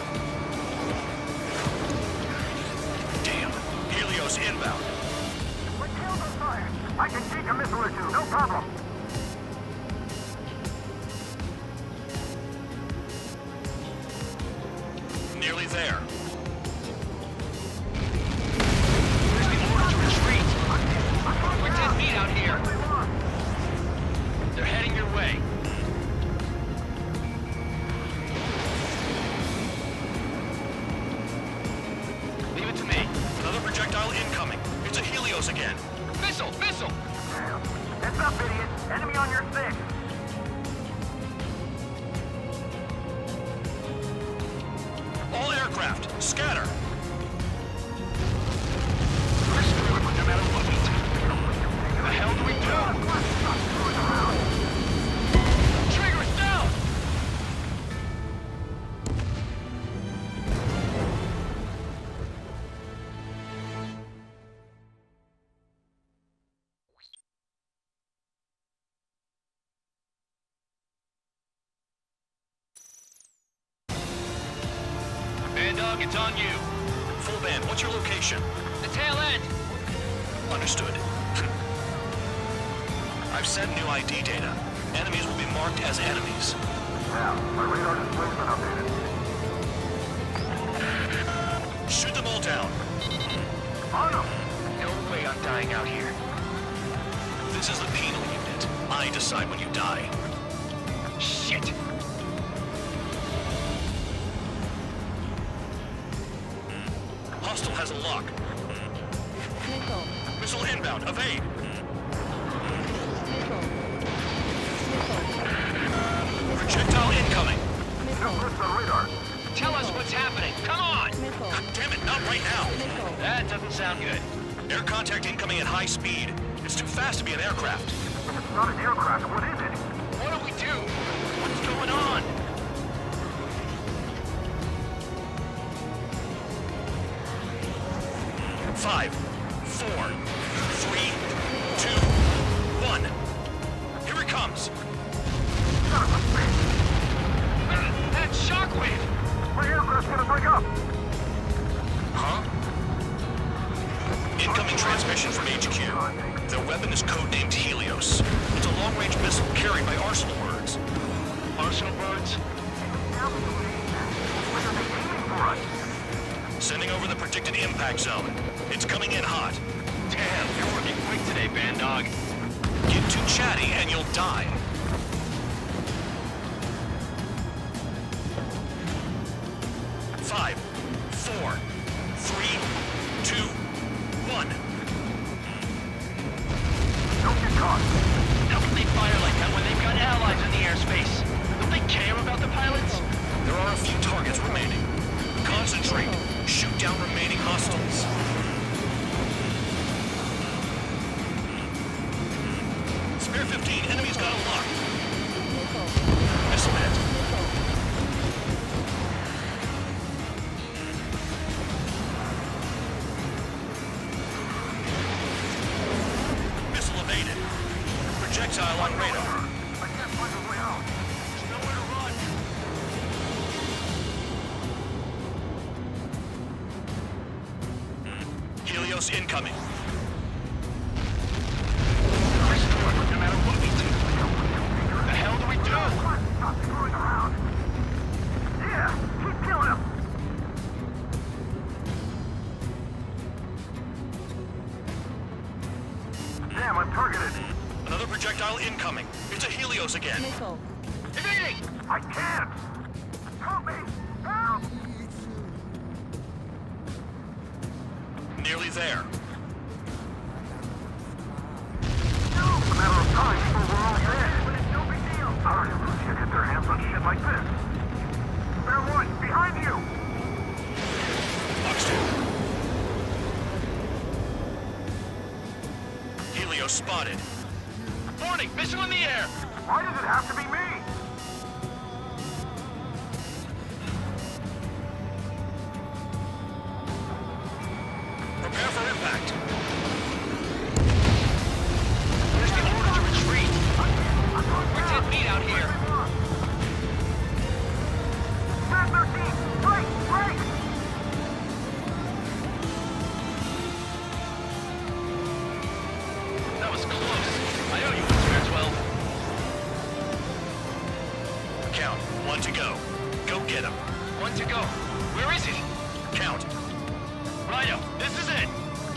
Damn. Helios inbound. My tail's on fire! I can take a missile or two, no problem! Nearly there. Where's the order to retreat? We're dead meat out here. They're heading your way. Leave it to me. Another projectile incoming. It's a Helios again. Missile! Missile! Damn. Heads up, idiot! Enemy on your six! All aircraft, scatter. We're screwed no matter what we do. The hell do we do? Trigger's down! Band Dog, it's on you. Full band, what's your location? The tail end. Understood. I've sent new I D data. Enemies will be marked as enemies. Yeah, my radar display's been updated. Shoot them all down. On them! No way I'm dying out here. This is the penal unit. I decide when you die. Shit! Hostile has a lock. Nickel. Missile inbound. Evade. Nickel. Nickel. Projectile incoming. No grips on radar. Tell us what's happening. Come on! Nickel. Damn it, not right now. Nickel. That doesn't sound good. Air contact incoming at high speed. It's too fast to be an aircraft. If it's not an aircraft, what is it? What do we do? What's going on? Five, four, three, two, one. Here it comes. Son of a bitch! Man, that's Shockwave! My aircraft's gonna break up! Huh? Incoming transmission from H Q. Their weapon is codenamed Helios. It's a long-range missile carried by Arsenal birds. Arsenal birds? What are they aiming for us? Sending over the predicted impact zone. It's coming in hot. Damn, you're working quick today, Band Dog. Get too chatty and you'll die. Five, four, three, two, one. Don't get caught! How can they fire like that when they've got allies in the airspace? Don't they care about the pilots? There are a few targets remaining. Concentrate. Shoot down remaining hostiles. Helios incoming. Restore, no matter what we do. The hell do we do? Stop screwing around. Yeah, keep killing him. Damn, I'm targeted. Another projectile incoming. It's a Helios again. Missile. Evading! I can't. Help me. Help. Nearly there. No, it's a matter of time before we're all dead. But it's no big deal. How do Russia get their hands on shit like this? Fair one, behind you. Fox two. Helios spotted. Warning, missile in the air! Why does it have to be me? Prepare for impact. Where's the order to retreat? We're dead meat out here. Cat thirteen, break, break! That was close. I owe you one, Square twelve. Count. One to go. Go get him. One to go. Where is he? Count. Rhino, this is it!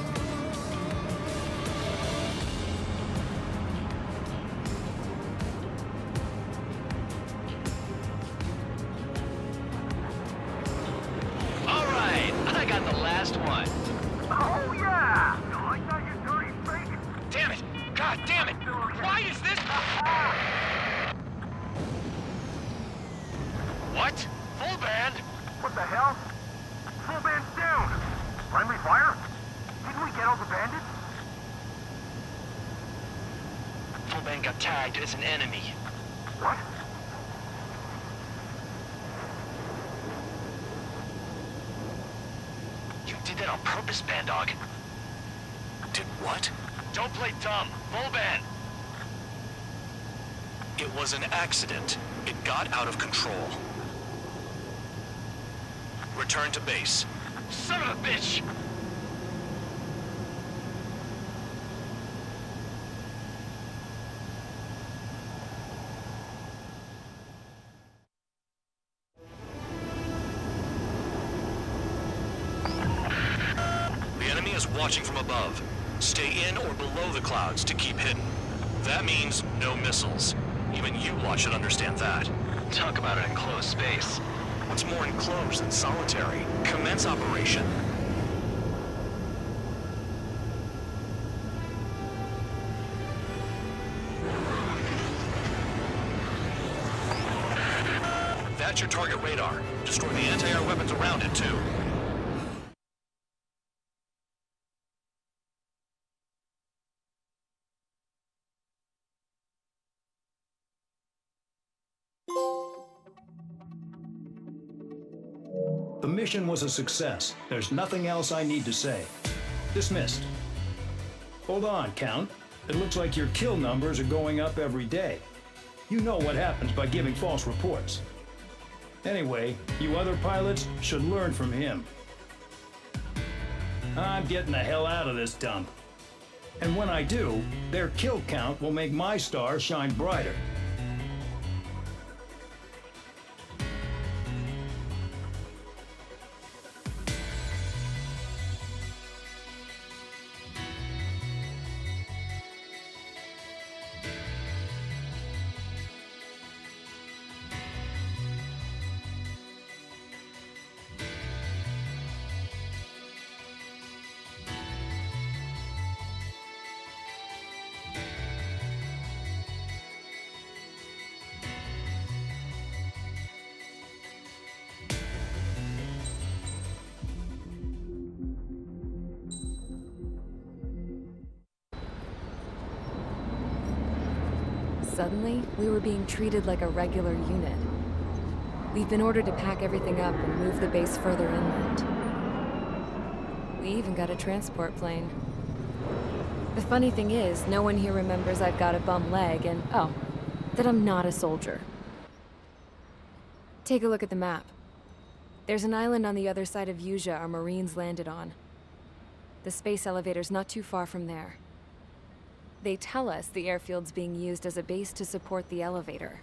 All right, I got the last one. Oh yeah! You like that, you dirty fake? Damn it! God damn it! Why is this? What? Full band? What the hell? Full band's down! Friendly fire? Didn't we get all the bandits? Full band got tagged as an enemy. What? You did that on purpose, Bandog. Did what? Don't play dumb. Full band. It was an accident. It got out of control. Return to base. Son of a bitch! The enemy is watching from above. Stay in or below the clouds to keep hidden. That means no missiles. Even you lot should understand that. Talk about an enclosed space. What's more enclosed than solitary? Commence operation. That's your target radar. Destroy the anti-air weapons around it, too. The mission was a success. There's nothing else I need to say. Dismissed. Hold on, Count. It looks like your kill numbers are going up every day. You know what happens by giving false reports. Anyway, you other pilots should learn from him. I'm getting the hell out of this dump. And when I do, their kill count will make my star shine brighter. Suddenly, we were being treated like a regular unit. We've been ordered to pack everything up and move the base further inland. We even got a transport plane. The funny thing is, no one here remembers I've got a bum leg and, oh, that I'm not a soldier. Take a look at the map. There's an island on the other side of Yuja our Marines landed on. The space elevator's not too far from there. They tell us the airfield's being used as a base to support the elevator.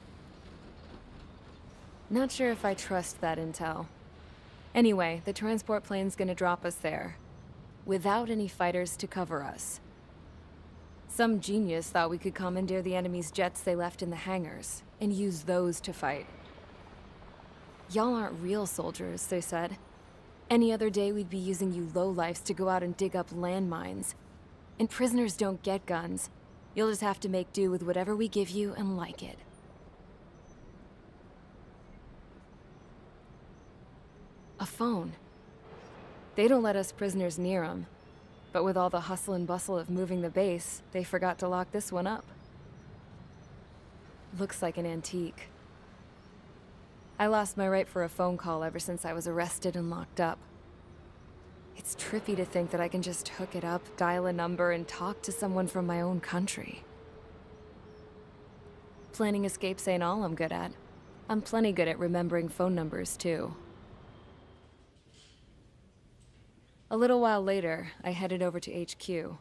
Not sure if I trust that intel. Anyway, the transport plane's gonna drop us there, without any fighters to cover us. Some genius thought we could commandeer the enemy's jets they left in the hangars, and use those to fight. Y'all aren't real soldiers, they said. Any other day we'd be using you lowlifes to go out and dig up landmines. And prisoners don't get guns. You'll just have to make do with whatever we give you and like it. A phone. They don't let us prisoners near them. But with all the hustle and bustle of moving the base, they forgot to lock this one up. Looks like an antique. I lost my right for a phone call ever since I was arrested and locked up. It's trippy to think that I can just hook it up, dial a number, and talk to someone from my own country. Planning escapes ain't all I'm good at. I'm plenty good at remembering phone numbers, too. A little while later, I headed over to H Q.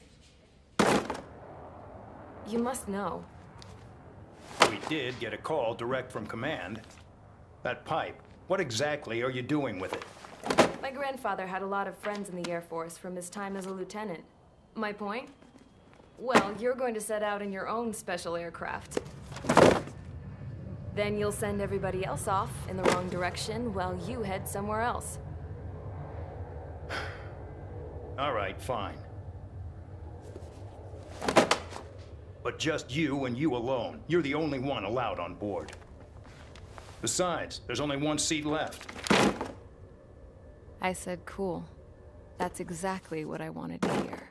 You must know. We did get a call direct from command. That pipe, what exactly are you doing with it? My grandfather had a lot of friends in the Air Force from his time as a lieutenant. My point? Well, you're going to set out in your own special aircraft. Then you'll send everybody else off in the wrong direction while you head somewhere else. All right, fine. But just you and you alone. You're the only one allowed on board. Besides, there's only one seat left. I said cool. That's exactly what I wanted to hear.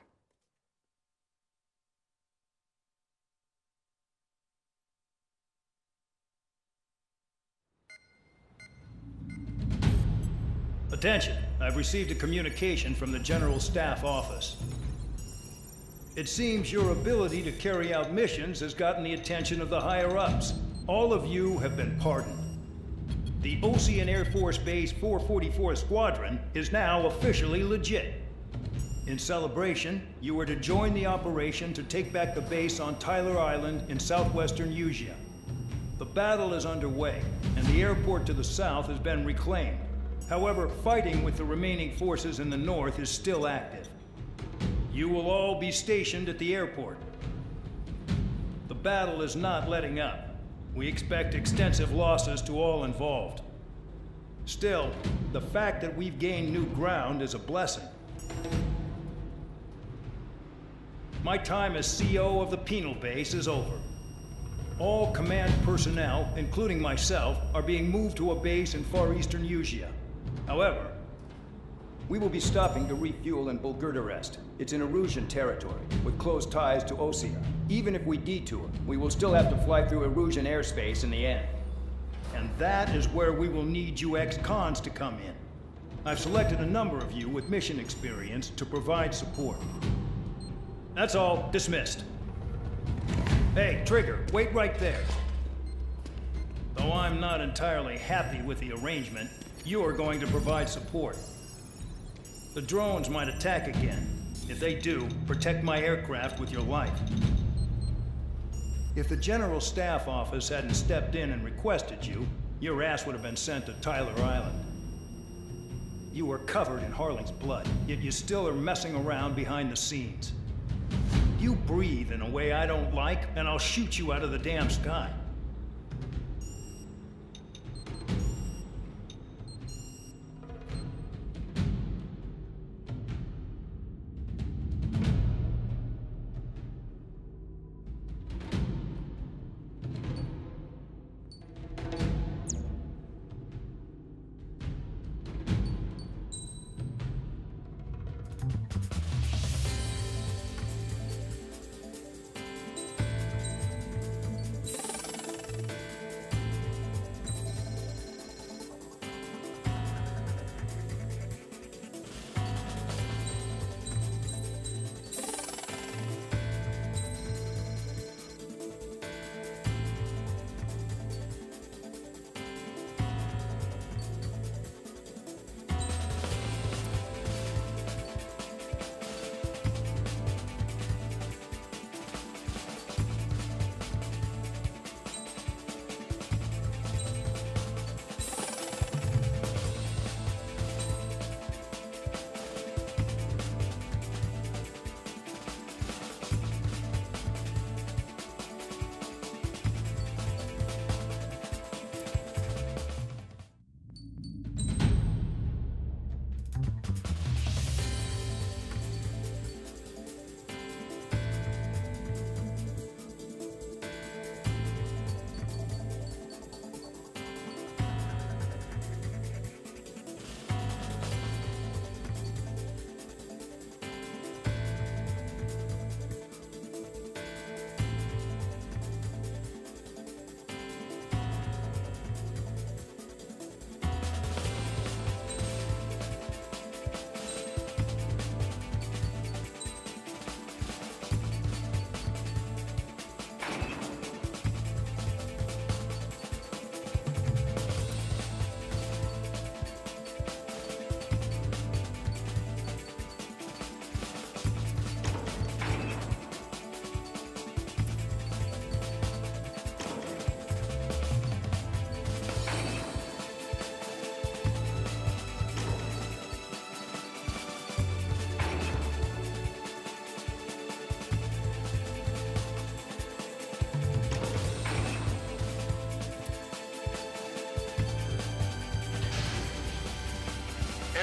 Attention, I've received a communication from the General Staff Office. It seems your ability to carry out missions has gotten the attention of the higher-ups. All of you have been pardoned. The Osean Air Force Base four forty-four Squadron is now officially legit. In celebration, you are to join the operation to take back the base on Tyler Island in southwestern Usea. The battle is underway, and the airport to the south has been reclaimed. However, fighting with the remaining forces in the north is still active. You will all be stationed at the airport. The battle is not letting up. We expect extensive losses to all involved. Still, the fact that we've gained new ground is a blessing. My time as C O of the penal base is over. All command personnel, including myself, are being moved to a base in far eastern Usea. However, we will be stopping to refuel in Bulgurdarest. It's in Erusian territory, with close ties to Osea. Even if we detour, we will still have to fly through Erusian airspace in the end. And that is where we will need you ex-cons to come in. I've selected a number of you with mission experience to provide support. That's all. Dismissed. Hey, Trigger, wait right there. Though I'm not entirely happy with the arrangement, you are going to provide support. The drones might attack again. If they do, protect my aircraft with your life. If the General Staff Office hadn't stepped in and requested you, your ass would have been sent to Tyler Island. You were covered in Harling's blood, yet you still are messing around behind the scenes. You breathe in a way I don't like, and I'll shoot you out of the damn sky.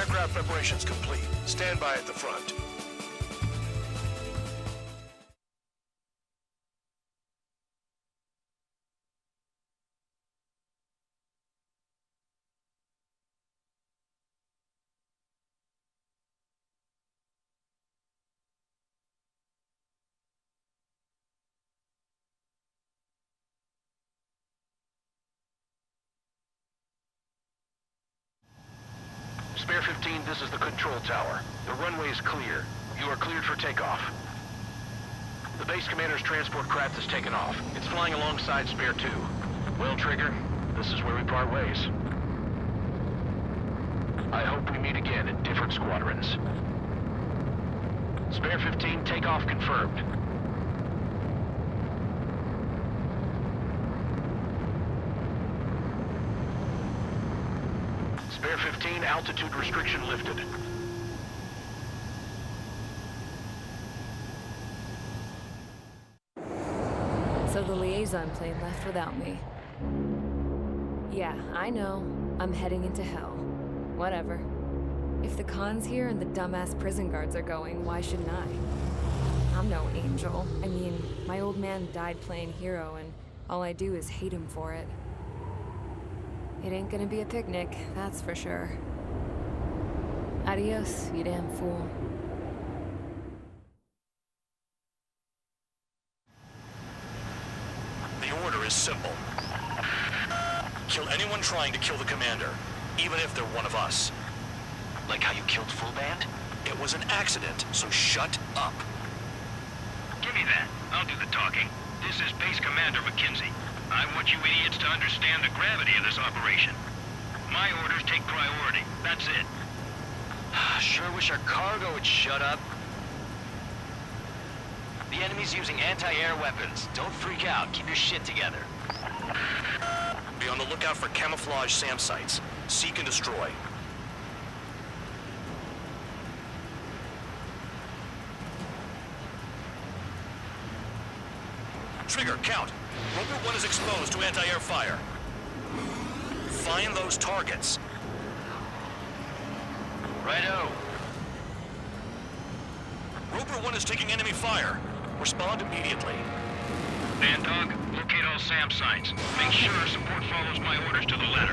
Aircraft preparations complete. Stand by at the front. Spare fifteen, this is the control tower. The runway is clear. You are cleared for takeoff. The base commander's transport craft has taken off. It's flying alongside Spare two. Well, Trigger, this is where we part ways. I hope we meet again in different squadrons. Spare fifteen, takeoff confirmed. Spare fifteen, altitude restriction lifted. So the liaison plane left without me. Yeah, I know. I'm heading into hell. Whatever. If the Khan's here and the dumbass prison guards are going, why shouldn't I? I'm no angel. I mean, my old man died playing hero, and all I do is hate him for it. It ain't gonna be a picnic, that's for sure. Adios, you damn fool. The order is simple. Kill anyone trying to kill the commander, even if they're one of us. Like how you killed Full Band? It was an accident, so shut up. Give me that. I'll do the talking. This is Base Commander McKenzie. I want you idiots to understand the gravity of this operation. My orders take priority. That's it. Sure wish our cargo would shut up. The enemy's using anti-air weapons. Don't freak out. Keep your shit together. Be on the lookout for camouflage SAM sites. Seek and destroy. Trigger, count. Roper one is exposed to anti-air fire. Find those targets. Righto. Roper one is taking enemy fire. Respond immediately. Man Dog, locate all SAM sites. Make sure support follows my orders to the letter.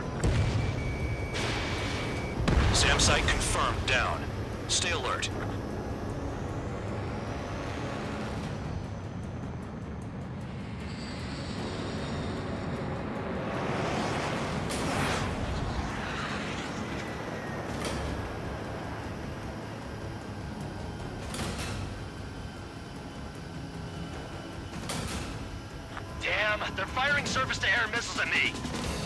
SAM site confirmed down. Stay alert. They're firing surface-to-air missiles at me.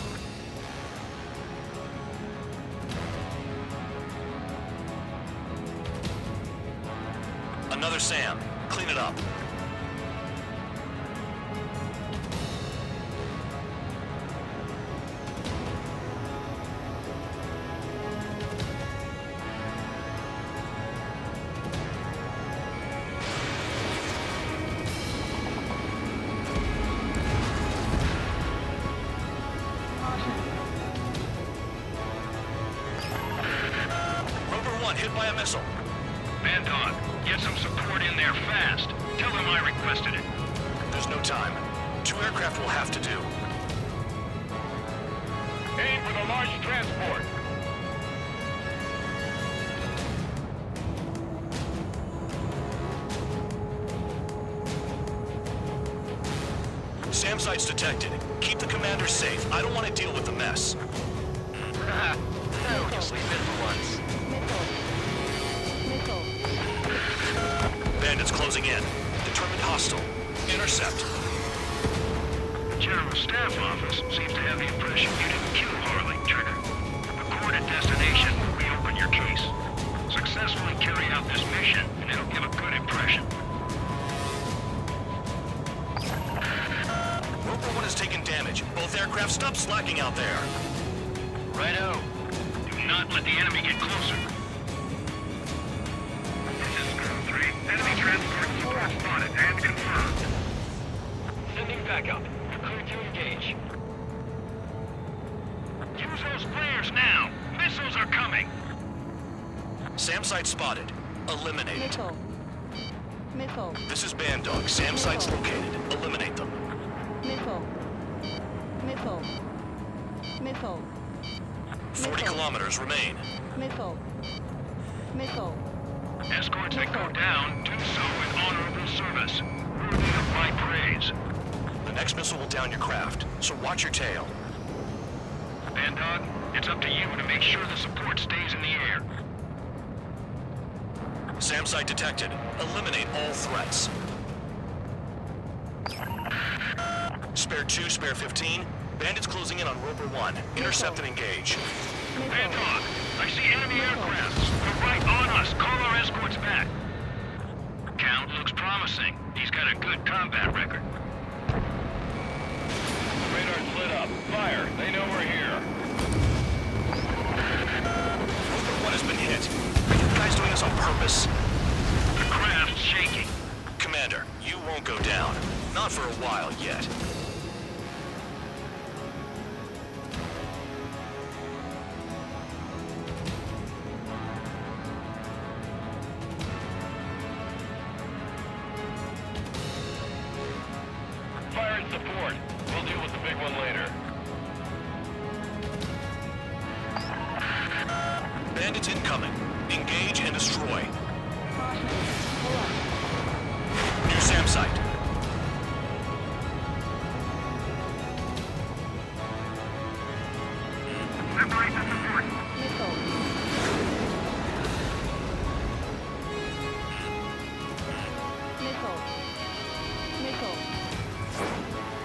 Another SAM. Clean it up. Hit by a missile. Man Dog, get some support in there fast. Tell them I requested it. There's no time. Two aircraft will have to do. Aim for the large transport. SAM sites detected. Keep the commander safe. I don't want to deal with the mess. No, you sleep in for once. Bandits closing in. Determined hostile. Intercept. General Staff Office seems to have the impression you didn't kill Harley, Trigger. The coordinate destination will reopen your case. Successfully carry out this mission, and it'll give a good impression. Roper one has taken damage. Both aircraft stop slacking out there. Righto. Do not let the enemy get closer. Enemy transport support spotted and confirmed. Sending backup. Clear to engage. Use those flares now. Missiles are coming. SAM site spotted. Eliminate it. Missile. Missile. This is Bandog. SAM site's located. Eliminate them. Missile. Missile. Missile. Forty Missile. kilometers remain. Missile. Missile. Escorts that go down do so in honorable service, worthy of my praise. The next missile will down your craft, so watch your tail. Bandog, it's up to you to make sure the support stays in the air. SAM site detected. Eliminate all threats. Spare two, spare fifteen. Bandits closing in on Roper one. Intercept and engage. Bandog, I see enemy aircrafts. They're right on us. Call our escorts back. Count looks promising. He's got a good combat record. Radar's lit up. Fire. They know we're here. Roper one has been hit. Are you guys doing this on purpose? The craft's shaking. Commander, you won't go down. Not for a while yet. Fire and support. We'll deal with the big one later. Bandits incoming. Engage and destroy. Near SAM site. Separate the support. Missile. Missile. Missile.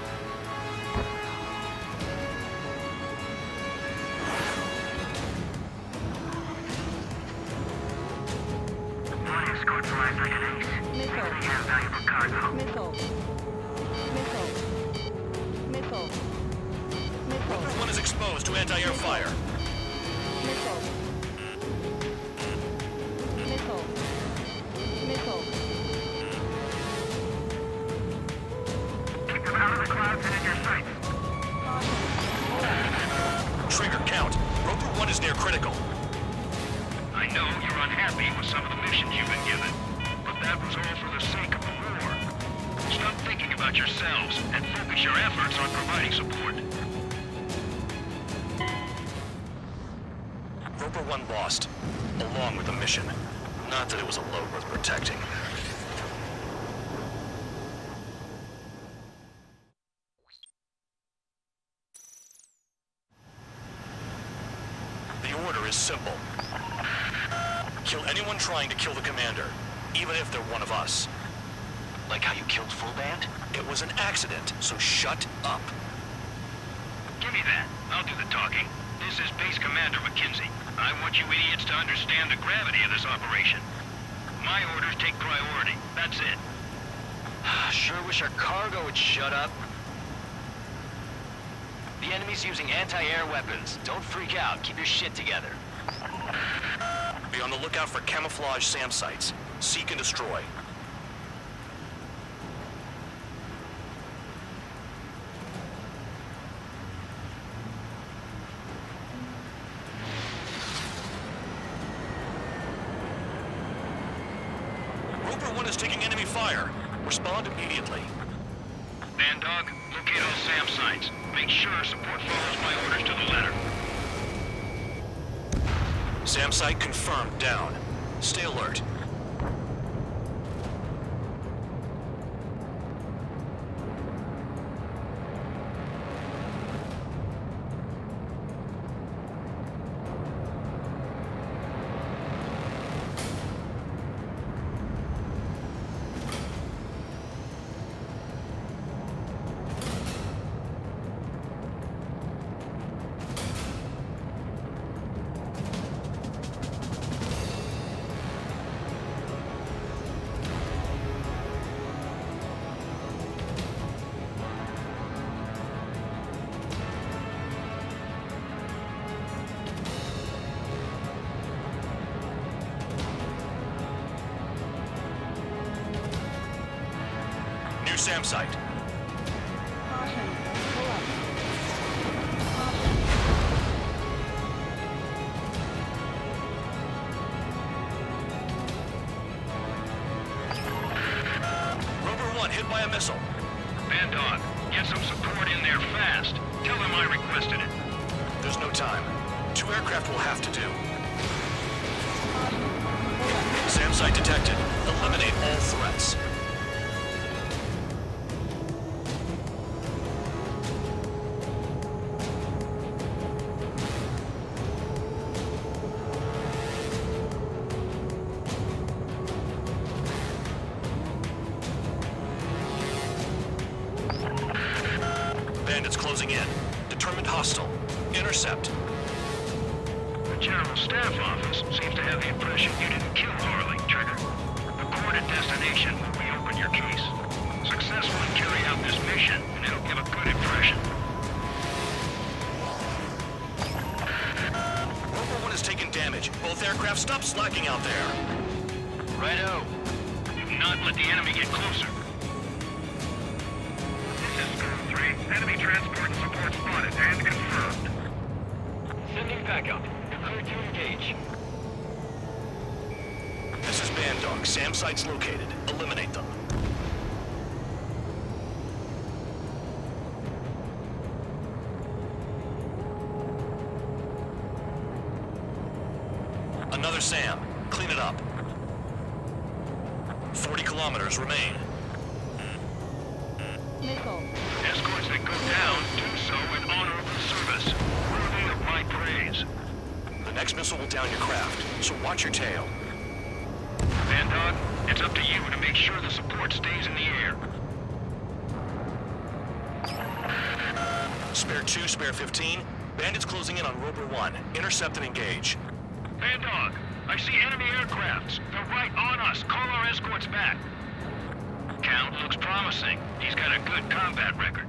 My escort flies like an ace. Missile. They have valuable cargo. Missile. Missile. Missile. Missile. Roper one is exposed to anti-air fire. Missile. Missile. Missile. Keep them out of the clouds and in your sights. Trigger count. Roper one is near critical. I know you're unhappy with some of the missions you've been given, but that was all for the sake of the war. Stop thinking about yourselves and focus your efforts on providing support. Roper one lost, along with the mission. Not that it was a load worth protecting. The order is simple. Kill anyone trying to kill the commander, even if they're one of us. Like how you killed Full Band? It was an accident, so shut up. Give me that. I'll do the talking. This is Base Commander McKenzie. I want you idiots to understand the gravity of this operation. My orders take priority. That's it. Sure wish our cargo would shut up. The enemy's using anti-air weapons. Don't freak out. Keep your shit together. Be on the lookout for camouflage SAM sites. Seek and destroy. Roper one is taking enemy fire. Respond immediately. Bandog, locate all SAM sites. Make sure support follows my orders to the letter. SAM site confirmed down. Stay alert. New SAM site. Caution. Pull up. Caution. a missile. Bandog, get some support in there fast. Tell them I requested it. There's no time. Two aircraft will have to do. SAM site detected. Eliminate all threats. Bandits closing in. Determined hostile. Intercept. The General Staff Office seems to have the impression you didn't kill Harley, Trigger. The court at destination will reopen your case. Successfully carry out this mission, and it'll give a good impression. Rover one has taken damage. Both aircraft stop slacking out there. Righto. Do not let the enemy get closer. This is Storm three. Enemy transport and support spotted and confirmed. Sending backup. Clear to engage. This is Bandog. SAM site's located. Eliminate them. Another SAM. Clean it up. Forty kilometers remain. Missile. Escorts that go down do so in honorable service. Worthy of my praise. The next missile will down your craft, so watch your tail. Bandog, it's up to you to make sure the support stays in the air. Spare two, spare fifteen. Bandits closing in on Rover one. Intercept and engage. Bandog, I see enemy aircrafts. They're right on us. Call our escorts back. Count looks promising. He's got a good combat record.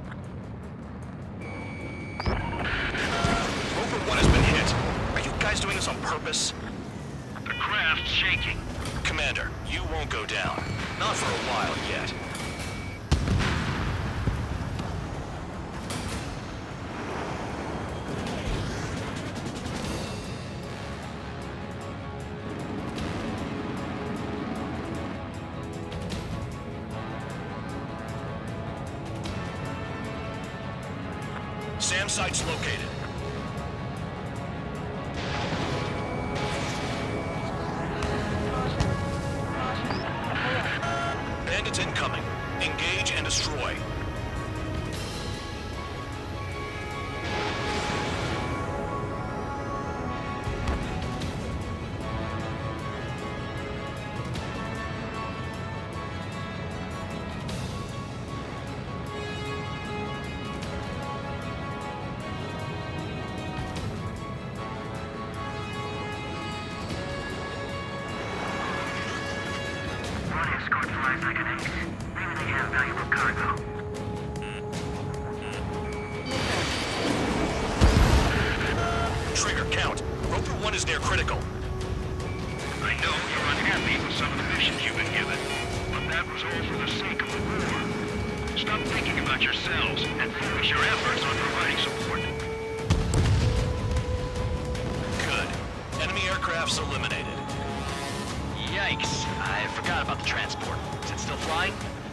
Rover one has been hit. Are you guys doing this on purpose? The craft's shaking. Commander, you won't go down. Not for a while yet. SAM site's located. Bandits incoming. Engage and destroy. One escort flies like an ace. Maybe they have valuable cargo. Trigger, count. Rover one is near critical. I know you're unhappy with some of the missions you've been given, but that was all for the sake of the war. Stop thinking about yourselves and focus your efforts on providing support. Good. Enemy aircraft's eliminated. Yikes. I forgot about the transport. Is it still flying?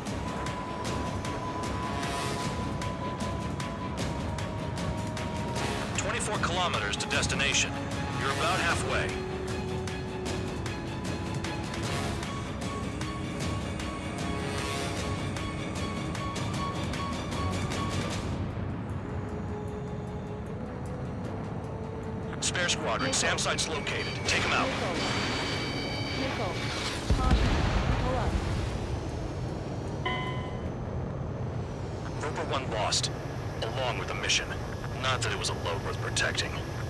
twenty-four kilometers to destination. You're about halfway. Spare squadron. SAM site's located. Take them out. Missile. Caution. Pull up. Rover one lost, along with the mission. Not that it was a load worth protecting.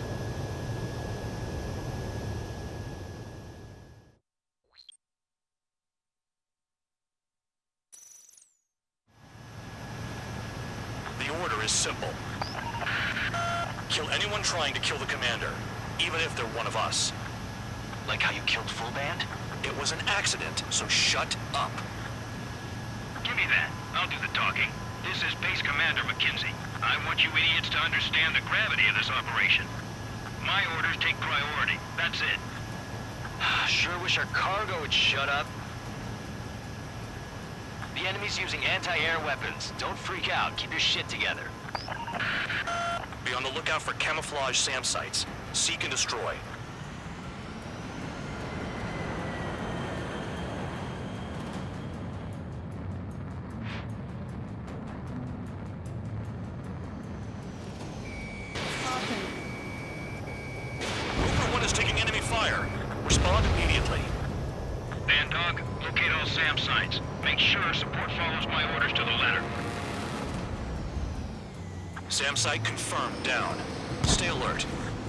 The order is simple. Kill anyone trying to kill the commander, even if they're one of us. Like how you killed Full Band? It was an accident, so shut up. Give me that. I'll do the talking. This is Base Commander McKenzie. I want you idiots to understand the gravity of this operation. My orders take priority. That's it. Sure wish our cargo would shut up. The The enemy's using anti-air weapons. Don't freak out. Keep your shit together. Be on the lookout for camouflage SAM sites. Seek and destroy. Roper one is taking enemy fire. Respond immediately. Bandog, locate all SAM sites. Make sure support follows my orders to the letter. SAM site confirmed down. Stay alert.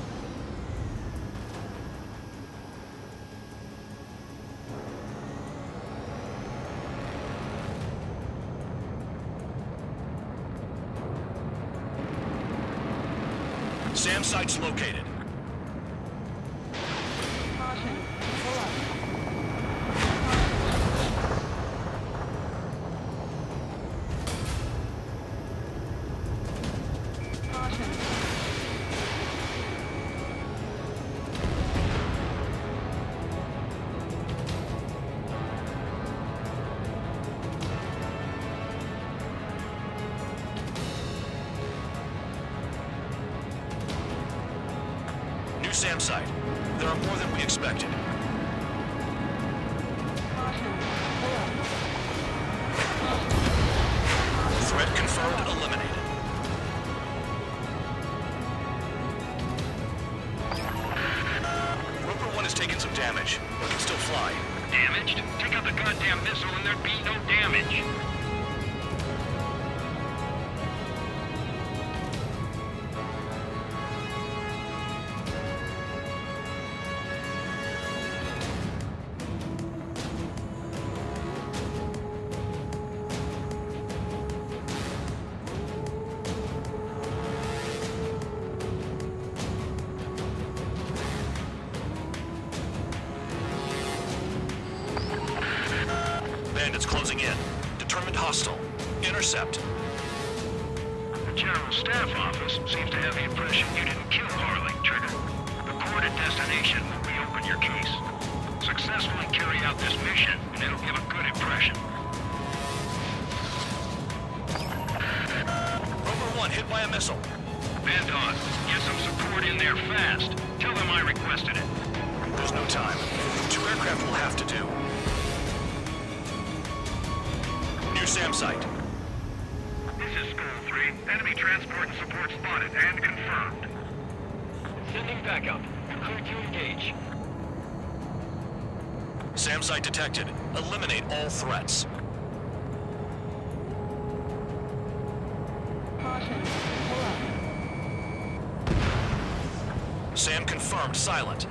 SAM site's located. Caution. Pull up. Caution. New SAM site. There are more than we expected. Caution. Pull up. Threat confirmed, eliminated. Roper one has taken some damage, but can still fly. Damaged? Take out the goddamn missile and there'd be no damage. Bandits closing in. Determined hostile. Intercept. The General Staff Office seems to have the impression you didn't kill Harley, Trigger. The court at destination will reopen your case. Successfully carry out this mission, and it'll give a good impression. Roper one hit by a missile. Bandog, get some support in there fast. Tell them I requested it. There's no time. Two aircraft will have to do. New SAM site. This is Skull three. Enemy transport and support spotted and confirmed. Sending backup. Clear to engage. SAM site detected. Eliminate all threats. Caution. Pull up. SAM confirmed silent.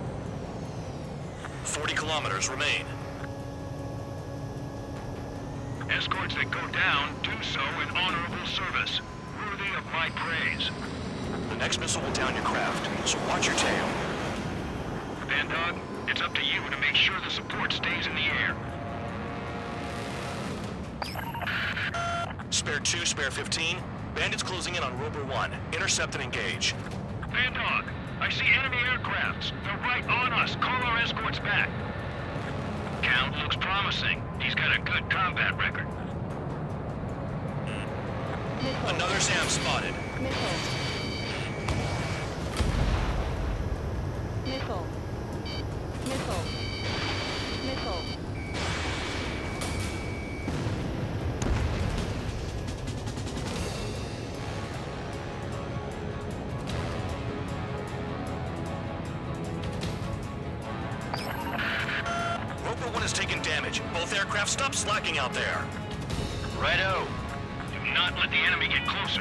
forty kilometers remain. Escorts that go down do so in honorable service, worthy of my praise. The next missile will down your craft, so watch your tail. Bandog, it's up to you to make sure the support stays in the air. Spare two, spare fifteen. Bandits closing in on Roper one. Intercept and engage. Bandog, I see enemy aircrafts. They're right on us. Call our escorts back. Count looks promising. He's got a good combat record. Missile. Another SAM spotted. Missile. Missile. Missile. Missile. Roper one has taken damage. Both aircraft stop slacking out there. Righto. Do not let the enemy get closer.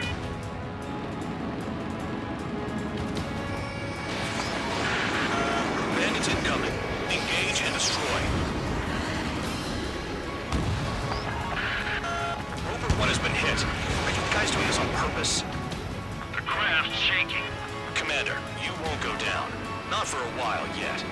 Bandits incoming. Engage and destroy. Roper one has been hit. Are you guys doing this on purpose? The craft's shaking. Commander, you won't go down. Not for a while yet.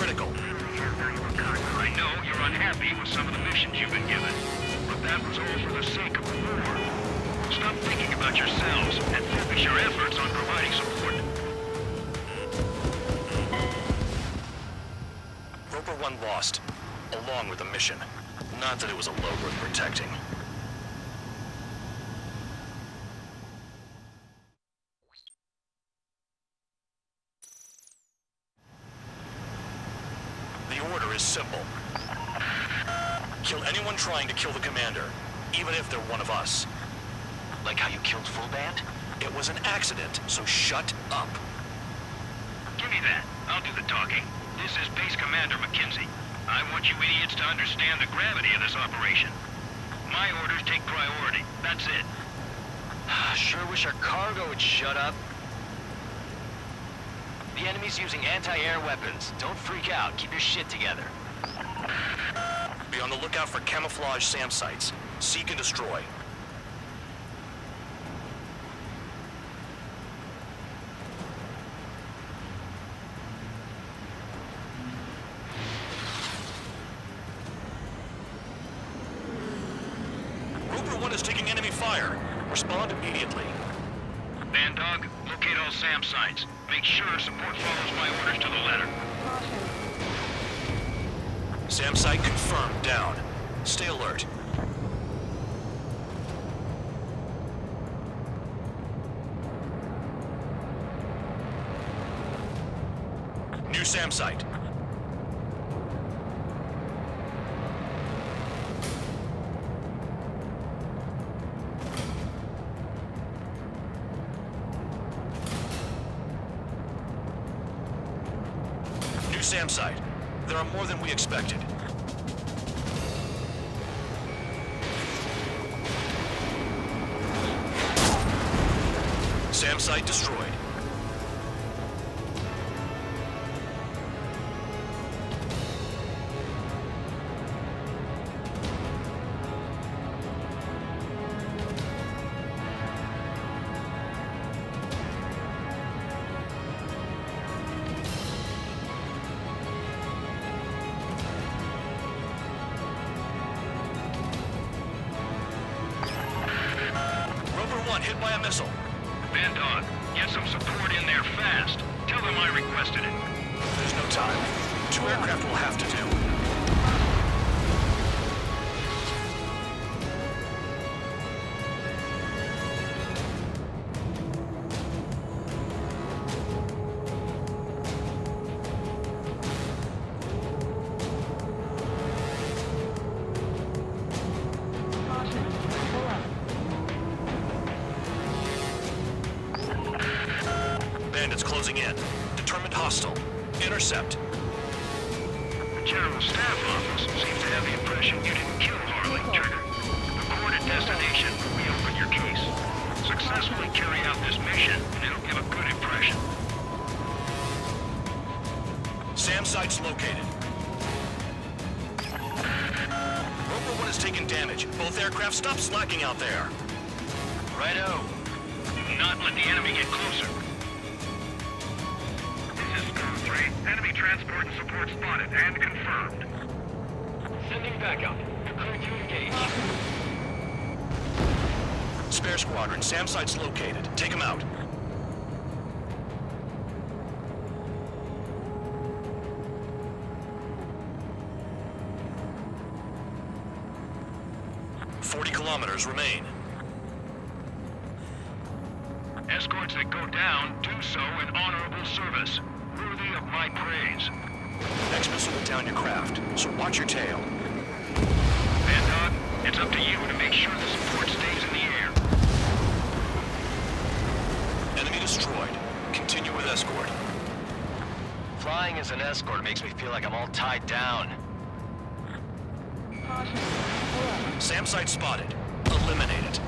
critical. I know you're unhappy with some of the missions you've been given, but that was all for the sake of the war. Stop thinking about yourselves and focus your efforts on providing support. Roper one lost, along with the mission. Not that it was a load worth protecting. The order is simple. Kill anyone trying to kill the commander, even if they're one of us. Like how you killed Full Band? It was an accident, so shut up. Give me that. I'll do the talking. This is Base Commander McKenzie. I want you idiots to understand the gravity of this operation. My orders take priority. That's it. Sure wish our cargo would shut up. The enemy's using anti-air weapons. Don't freak out. Keep your shit together. Be on the lookout for camouflage SAM sites. Seek and destroy. Roper one is taking enemy fire. Respond immediately. Bandog, locate all SAM sites. Make sure support follows my orders to the letter. SAM site confirmed down. Stay alert. New SAM site. New SAM site. There are more than we expected. SAM site destroyed. Hit by a missile. Bandog, get some support in there fast. Tell them I requested it. There's no time. Two aircraft will have to do. Bandits closing in. Determined hostile. Intercept. The General Staff Office seems to have the impression you didn't kill Harley, Trigger. The court at destination will reopen your case. Successfully carry out this mission, and it'll give a good impression. SAM site's located. Roper one has taken damage. Both aircraft stop slacking out there. Righto. Do not let the enemy get closer. Enemy transport and support spotted and confirmed. Sending backup. Clear to engage. Spare squadron, SAM site's located. Take them out. Forty kilometers remain. Escorts that go down do so in honorable service. Worthy of my praise. Next missile will down your craft, so watch your tail. Bandog, it's up to you to make sure the support stays in the air. Enemy destroyed. Continue with escort. Flying as an escort makes me feel like I'm all tied down. SAM site spotted. Eliminate it.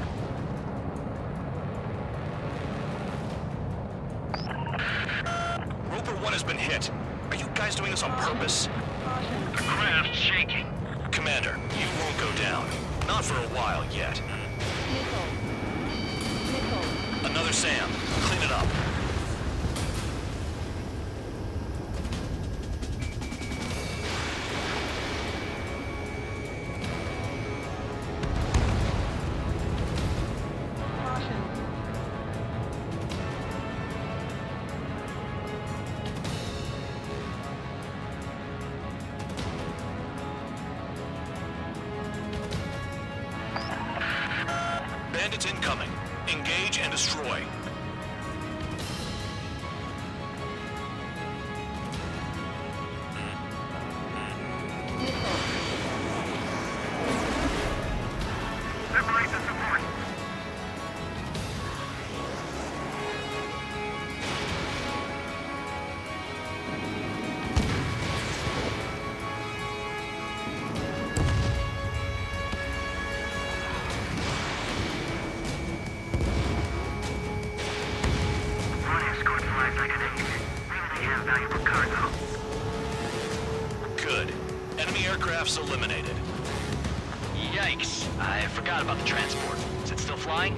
Roper one has been hit. Are you guys doing this on purpose? The craft's shaking. Commander, you won't go down. Not for a while yet. Nickel. Nickel. Another SAM. Clean it up. Bandits incoming. Engage and destroy. Separate the support. One escort flies like an ace. Maybe they have valuable cargo. Good. Enemy aircraft's eliminated. Yikes. I forgot about the transport. Is it still flying?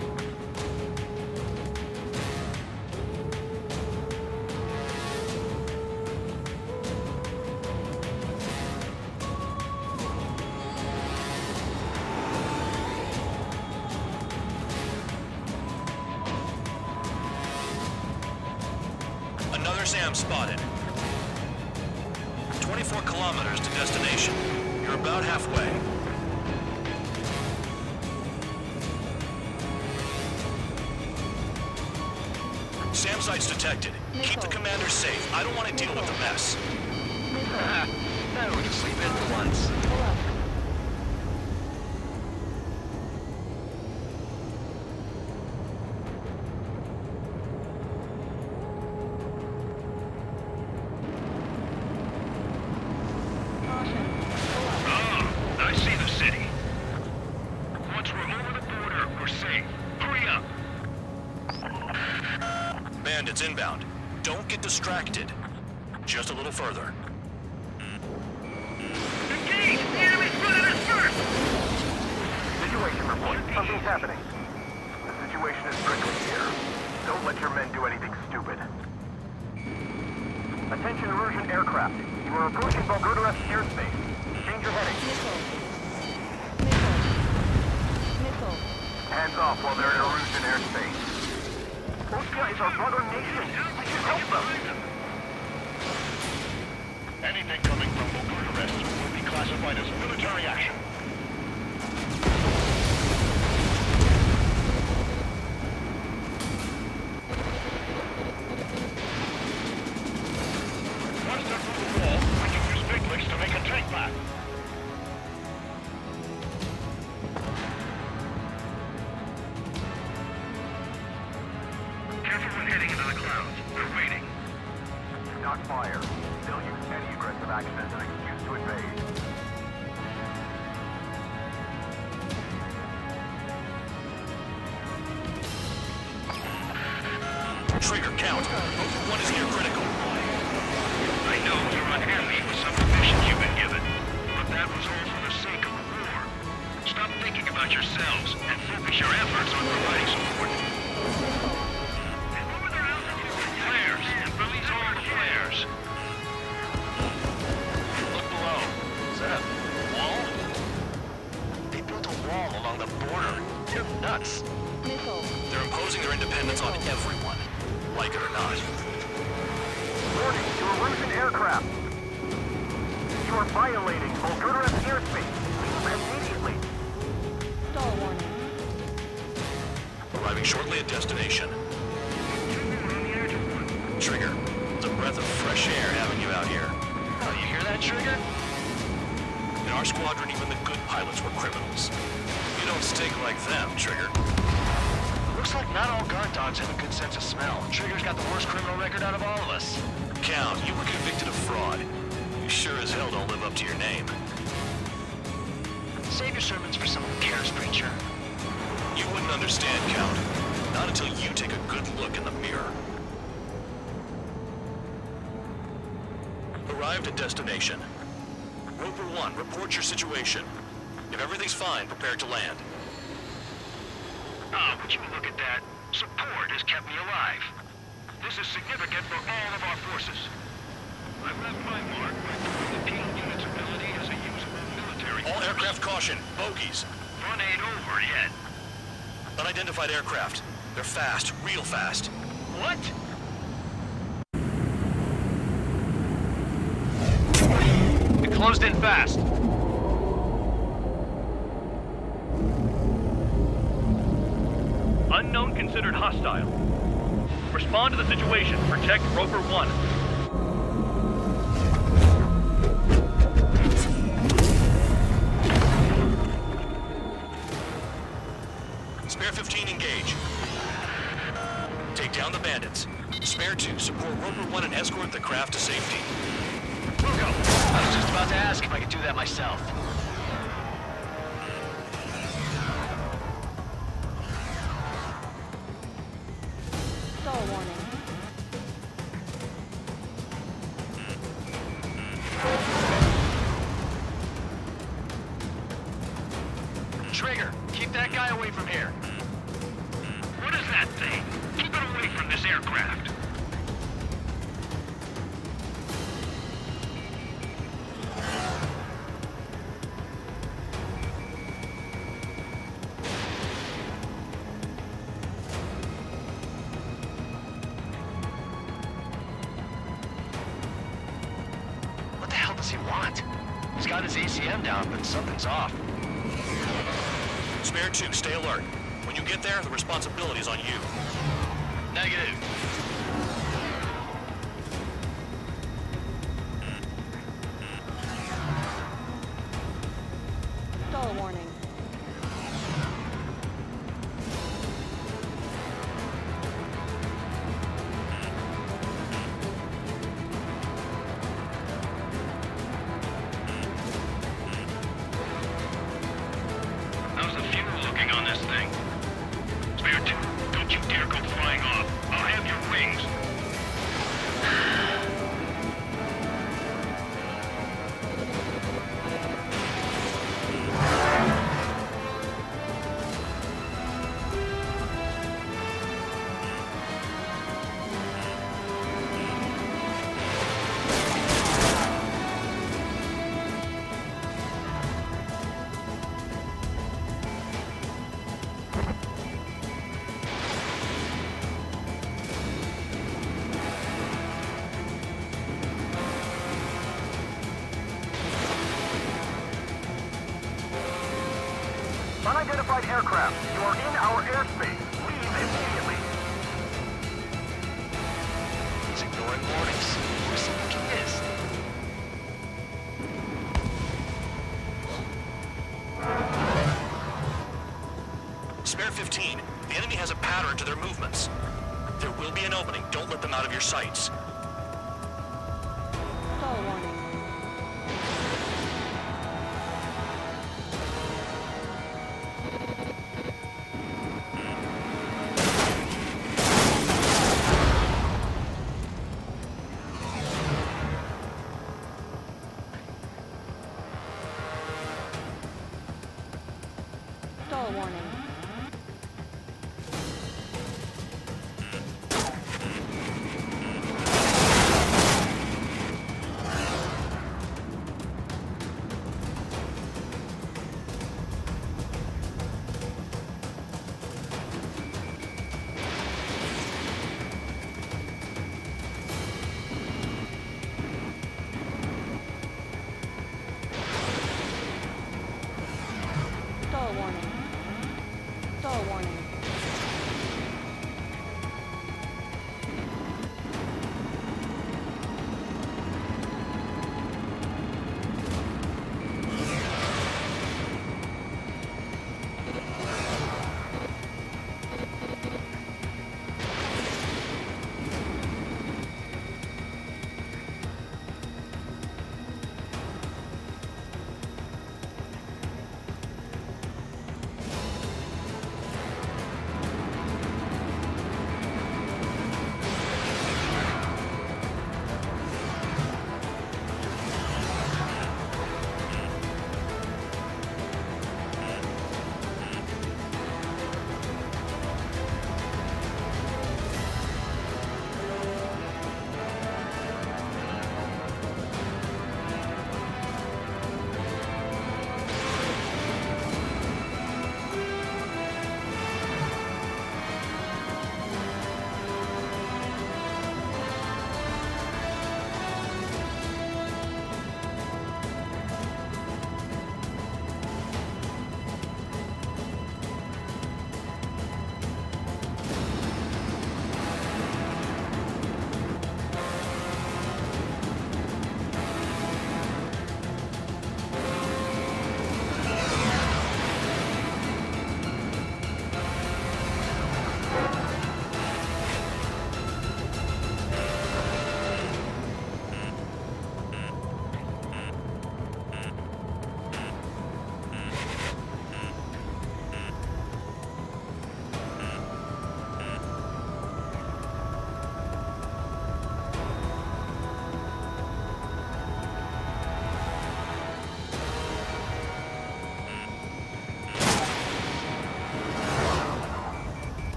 Another SAM spotted. twenty-four kilometers to destination. You're about halfway. SAM sites detected. Keep the commander safe. I don't want to deal with the mess. That would just leave it for once. Ah, I see the city. Once we're over the border, we're safe. Hurry up. Bandits inbound. Don't get distracted. Just a little further. Engage! The enemy's running us first! Situation report. Something's happening. The situation is prickly here. Don't let your men do anything stupid. Attention Erusian aircraft. You are approaching Volgurdarev airspace. Change your heading. Missile. Missile. Missile. Hands off while they're in Erusian airspace. Those guys are brother nation. We should help them. Anything coming from Volgurdarev will be classified as military action. Once they're through the wall, we can use big licks to make a tank back. Careful when heading into the clouds. We're waiting. Do not fire. They'll use any aggressive action as an excuse to invade. Trigger, count. One is near critical. I know you're unhappy with some of the missions you've been given, but that was all for the sake of the war. Stop thinking about yourselves and focus your efforts on providing support. Flares! Release all the flares! Look below. Is that a wall? They built a wall along the border. They're nuts. Missile. They're imposing their independence on everyone, like it or not. Warning to Erusian aircraft. You are violating Volgurdarev airspace. Leave immediately. Stall warning. Arriving shortly at destination. Trigger, it's a breath of fresh air having you out here. Oh, you hear that, Trigger? In our squadron, even the good pilots were criminals. You don't stink like them, Trigger. Looks like not all guard dogs have a good sense of smell. Trigger's got the worst criminal record out of all of us. Count, you were convicted of fraud. You sure as hell don't live up to your name. Save your sermons for someone who cares, preacher. You wouldn't understand, Count. Not until you take a good look in the mirror. Arrived at destination. Roper one, report your situation. If everything's fine, prepare to land. Ah, would you look at that? Support has kept me alive. This is significant for all of our forces. I've left my mark by proving the penal unit's ability as a usable military All force. aircraft caution, bogies. Run ain't over yet. Unidentified aircraft. They're fast, real fast. What? It closed in fast. unknown considered hostile. Respond to the situation. Protect Roper one. Spare fifteen, engage. Take down the bandits. Spare two, support Roper one and escort the craft to safety. We'll go. I was just about to ask if I could do that myself. Stall warning. Trigger, keep that guy away from here. What is that thing? Keep it away from this aircraft. What the hell does he want? He's got his A C M down, but something's off. Spare two, stay alert. When you get there, the responsibility is on you. Negative. Stall warning. How's the fuel looking on this thing? Spare two, don't you dare go flying off. I'll have your wings. Unidentified aircraft, you are in our airspace. Leave immediately. He's ignoring warnings. Who does he think he is? Spare fifteen, the enemy has a pattern to their movements. There will be an opening. Don't let them out of your sights. Stall warning. Stall warning. Stall warning. Stall warning.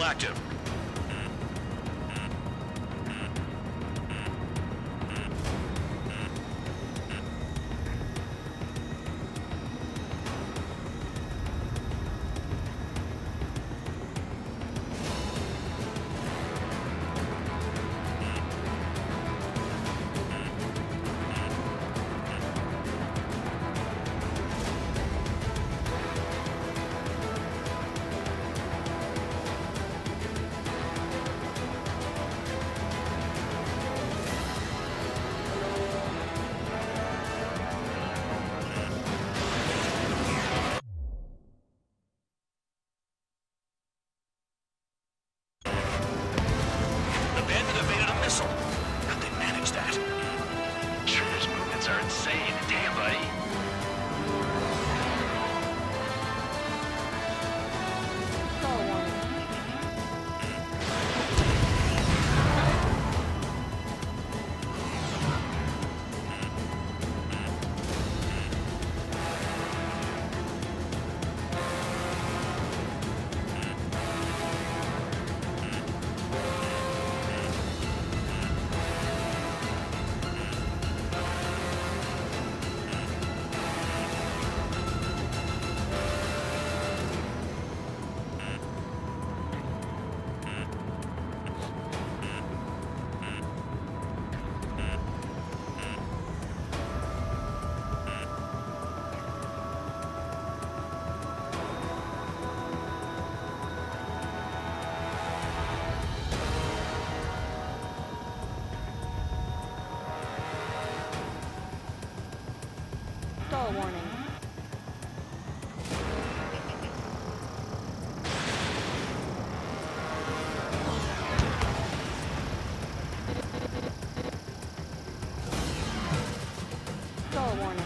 active. Stall warning. Stall warning.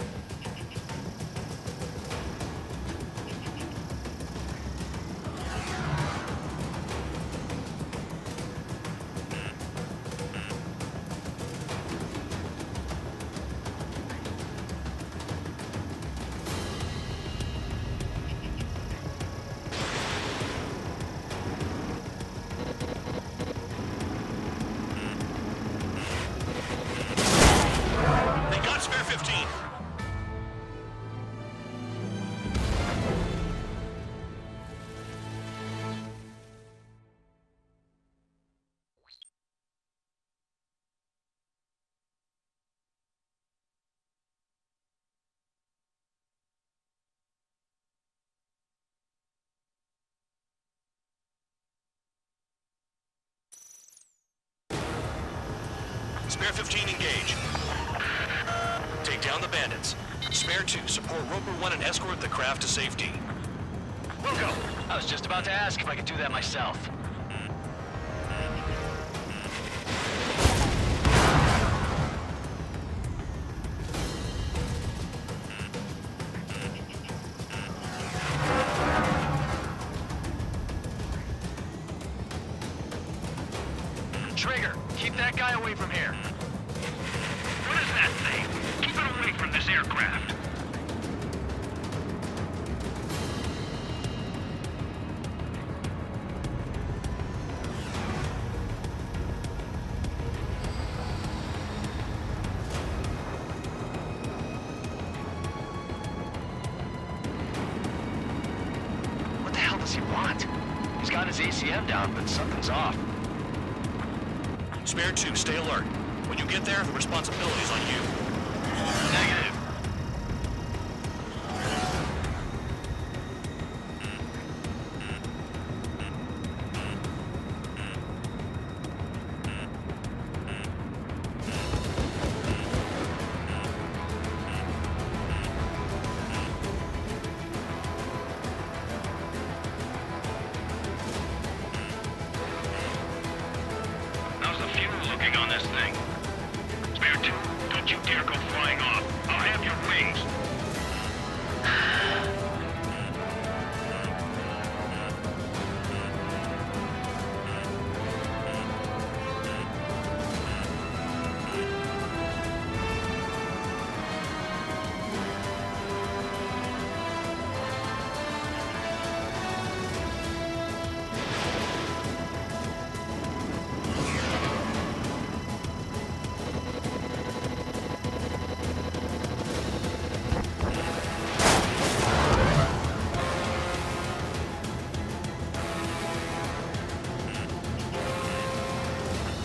Spare fifteen, engage. Take down the bandits. Spare two, support Roper one and escort the craft to safety. We'll go. I was just about to ask if I could do that myself. Trigger, keep that guy away from here. What is that thing? Keep it away from this aircraft. What the hell does he want? He's got his A C M down, but something's off. Spare two, stay alert. When you get there, the responsibility's on you. Negative. How's the fuel looking on this thing? Spare two, don't you dare go flying off. I'll have your wings.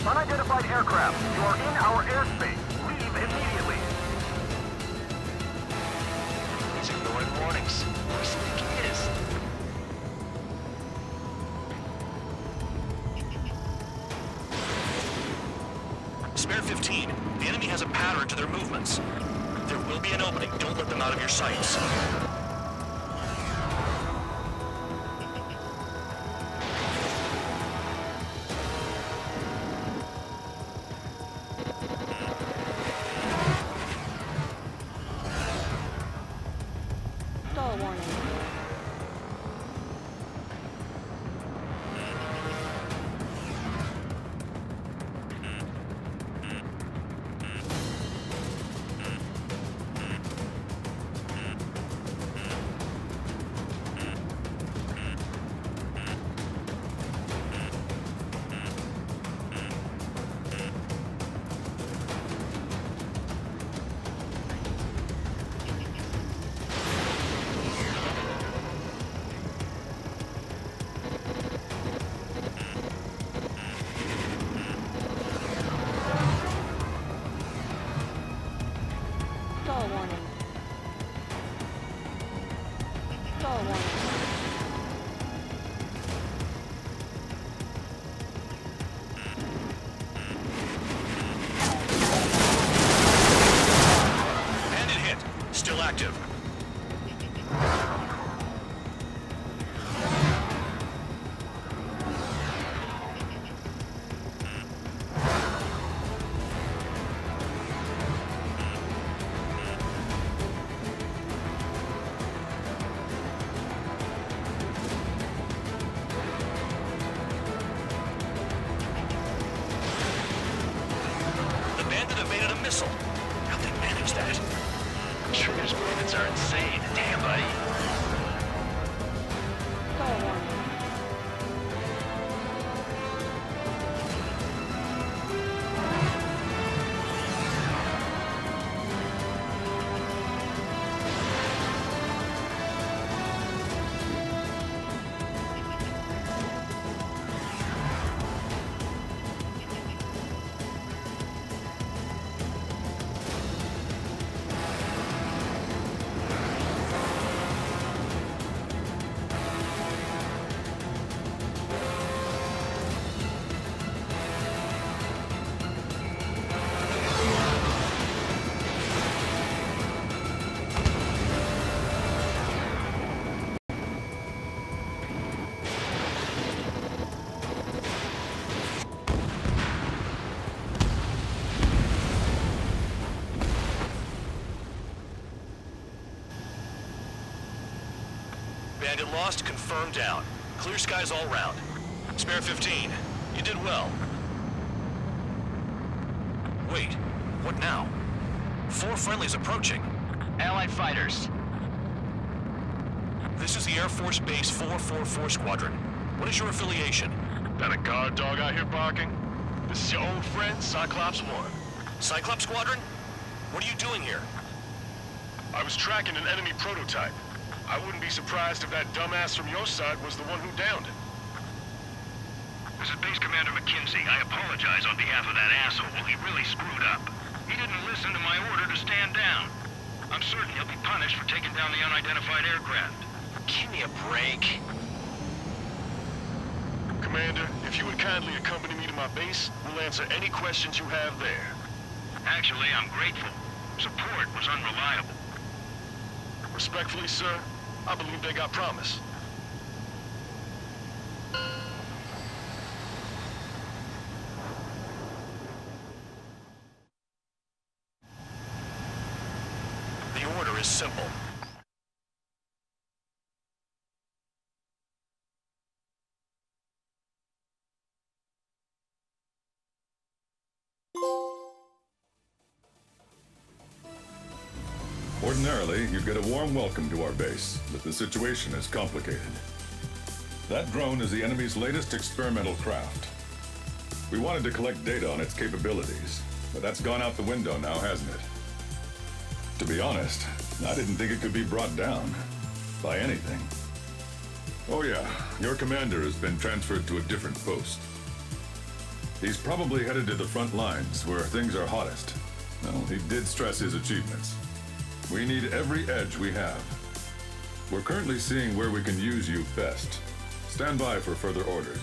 Unidentified aircraft, you are in our airspace. Leave immediately. He's ignoring warnings. Who does he think he is? Spare fifteen. The enemy has a pattern to their movements. There will be an opening. Don't let them out of your sights. Stall warning. Stall warning. Stall warning. Bandit hit. Still active. The bandit evaded a missile. How'd they manage that? Trigger's movements are insane. Damn, buddy. Stall warning. Bandit lost, confirmed down. Clear skies all round. Spare fifteen. You did well. Wait, what now? Four friendlies approaching. Allied fighters. This is the Air Force Base four four four Squadron. What is your affiliation? Got a guard dog out here barking? This is your old friend, Cyclops One. Cyclops Squadron? What are you doing here? I was tracking an enemy prototype. I wouldn't be surprised if that dumbass from your side was the one who downed it. This is Base Commander McKinsey. I apologize on behalf of that asshole. He really screwed up. He didn't listen to my order to stand down. I'm certain he'll be punished for taking down the unidentified aircraft. Give me a break. Commander, if you would kindly accompany me to my base, we'll answer any questions you have there. Actually, I'm grateful. Support was unreliable. Respectfully, sir, I believe they got promise. The order is simple. Ordinarily, you'd get a warm welcome to our base, but the situation is complicated. That drone is the enemy's latest experimental craft. We wanted to collect data on its capabilities, but that's gone out the window now, hasn't it? To be honest, I didn't think it could be brought down by anything. Oh yeah, your commander has been transferred to a different post. He's probably headed to the front lines, where things are hottest. Well, he did stress his achievements. We need every edge we have. We're currently seeing where we can use you best. Stand by for further orders.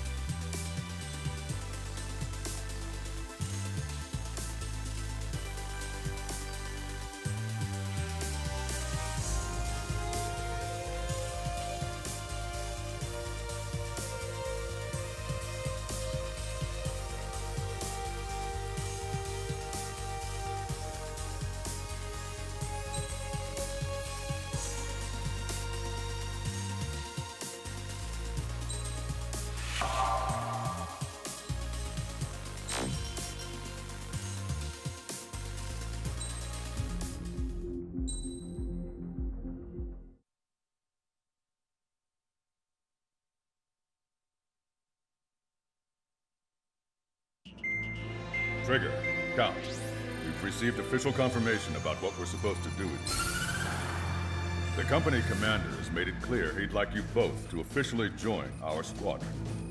Trigger, Count. We've received official confirmation about what we're supposed to do with you. The company commander has made it clear he'd like you both to officially join our squadron.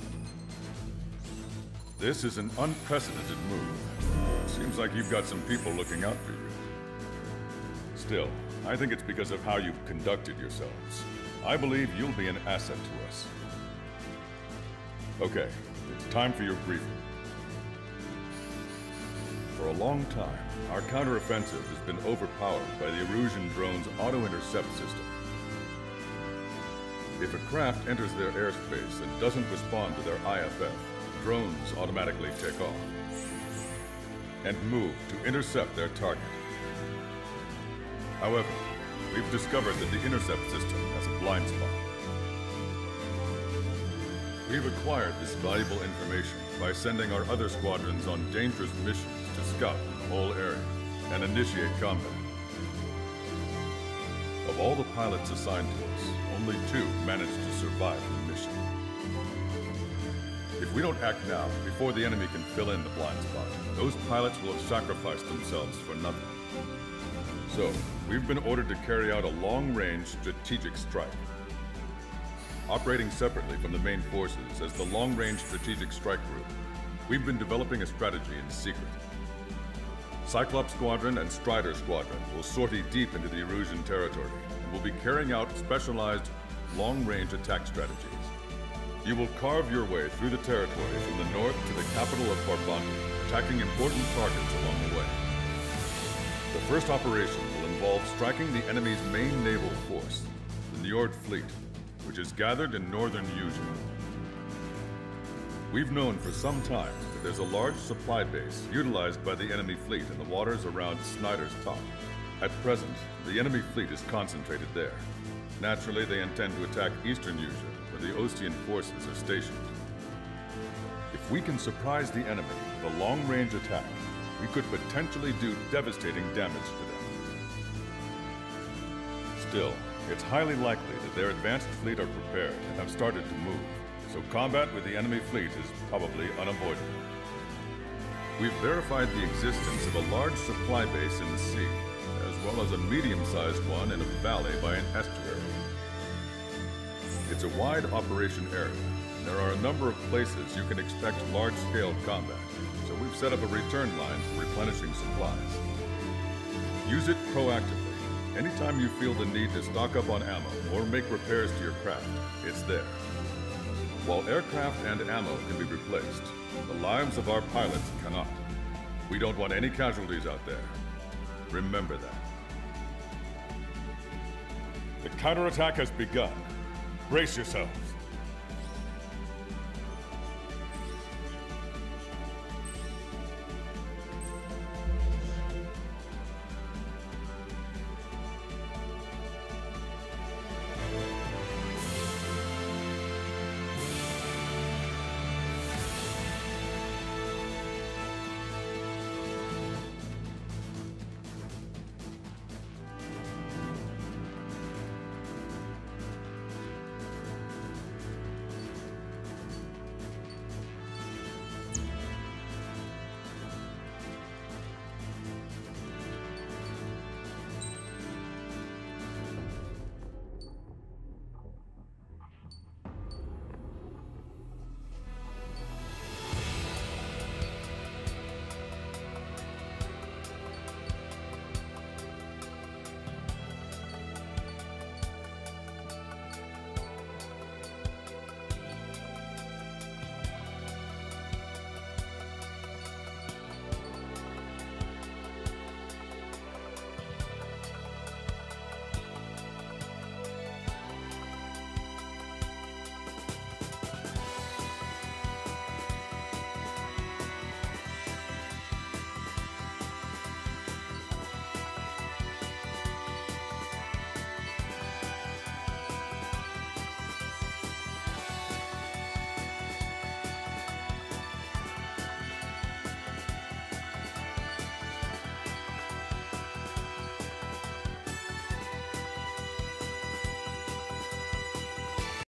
This is an unprecedented move. Seems like you've got some people looking out for you. Still, I think it's because of how you've conducted yourselves. I believe you'll be an asset to us. Okay, it's time for your briefing. For a long time, our counteroffensive has been overpowered by the Erusian drone's auto-intercept system. If a craft enters their airspace and doesn't respond to their I F F, drones automatically take off and move to intercept their target. However, we've discovered that the intercept system has a blind spot. We've acquired this valuable information by sending our other squadrons on dangerous missions to scout the whole area and initiate combat. Of all the pilots assigned to us, only two managed to survive the mission. If we don't act now, before the enemy can fill in the blind spot, those pilots will have sacrificed themselves for nothing. So, we've been ordered to carry out a long-range strategic strike. Operating separately from the main forces as the Long-Range Strategic Strike Group, we've been developing a strategy in secret. Cyclops Squadron and Strider Squadron will sortie deep into the Erusian territory and will be carrying out specialized long-range attack strategies. You will carve your way through the territory from the north to the capital of Farbanti, attacking important targets along the way. The first operation will involve striking the enemy's main naval force, the Njord Fleet, which is gathered in northern Eugene. We've known for some time that there's a large supply base utilized by the enemy fleet in the waters around Snyder's Top. At present, the enemy fleet is concentrated there. Naturally, they intend to attack eastern Eugene, where the Ostian forces are stationed. If we can surprise the enemy with a long-range attack, we could potentially do devastating damage to them. Still, it's highly likely that their advanced fleet are prepared and have started to move, so combat with the enemy fleet is probably unavoidable. We've verified the existence of a large supply base in the sea, as well as a medium-sized one in a valley by an estuary. It's a wide operation area, and there are a number of places you can expect large-scale combat, so we've set up a return line for replenishing supplies. Use it proactively. Anytime you feel the need to stock up on ammo or make repairs to your craft, it's there. While aircraft and ammo can be replaced, the lives of our pilots cannot. We don't want any casualties out there. Remember that. The counterattack has begun. Brace yourselves.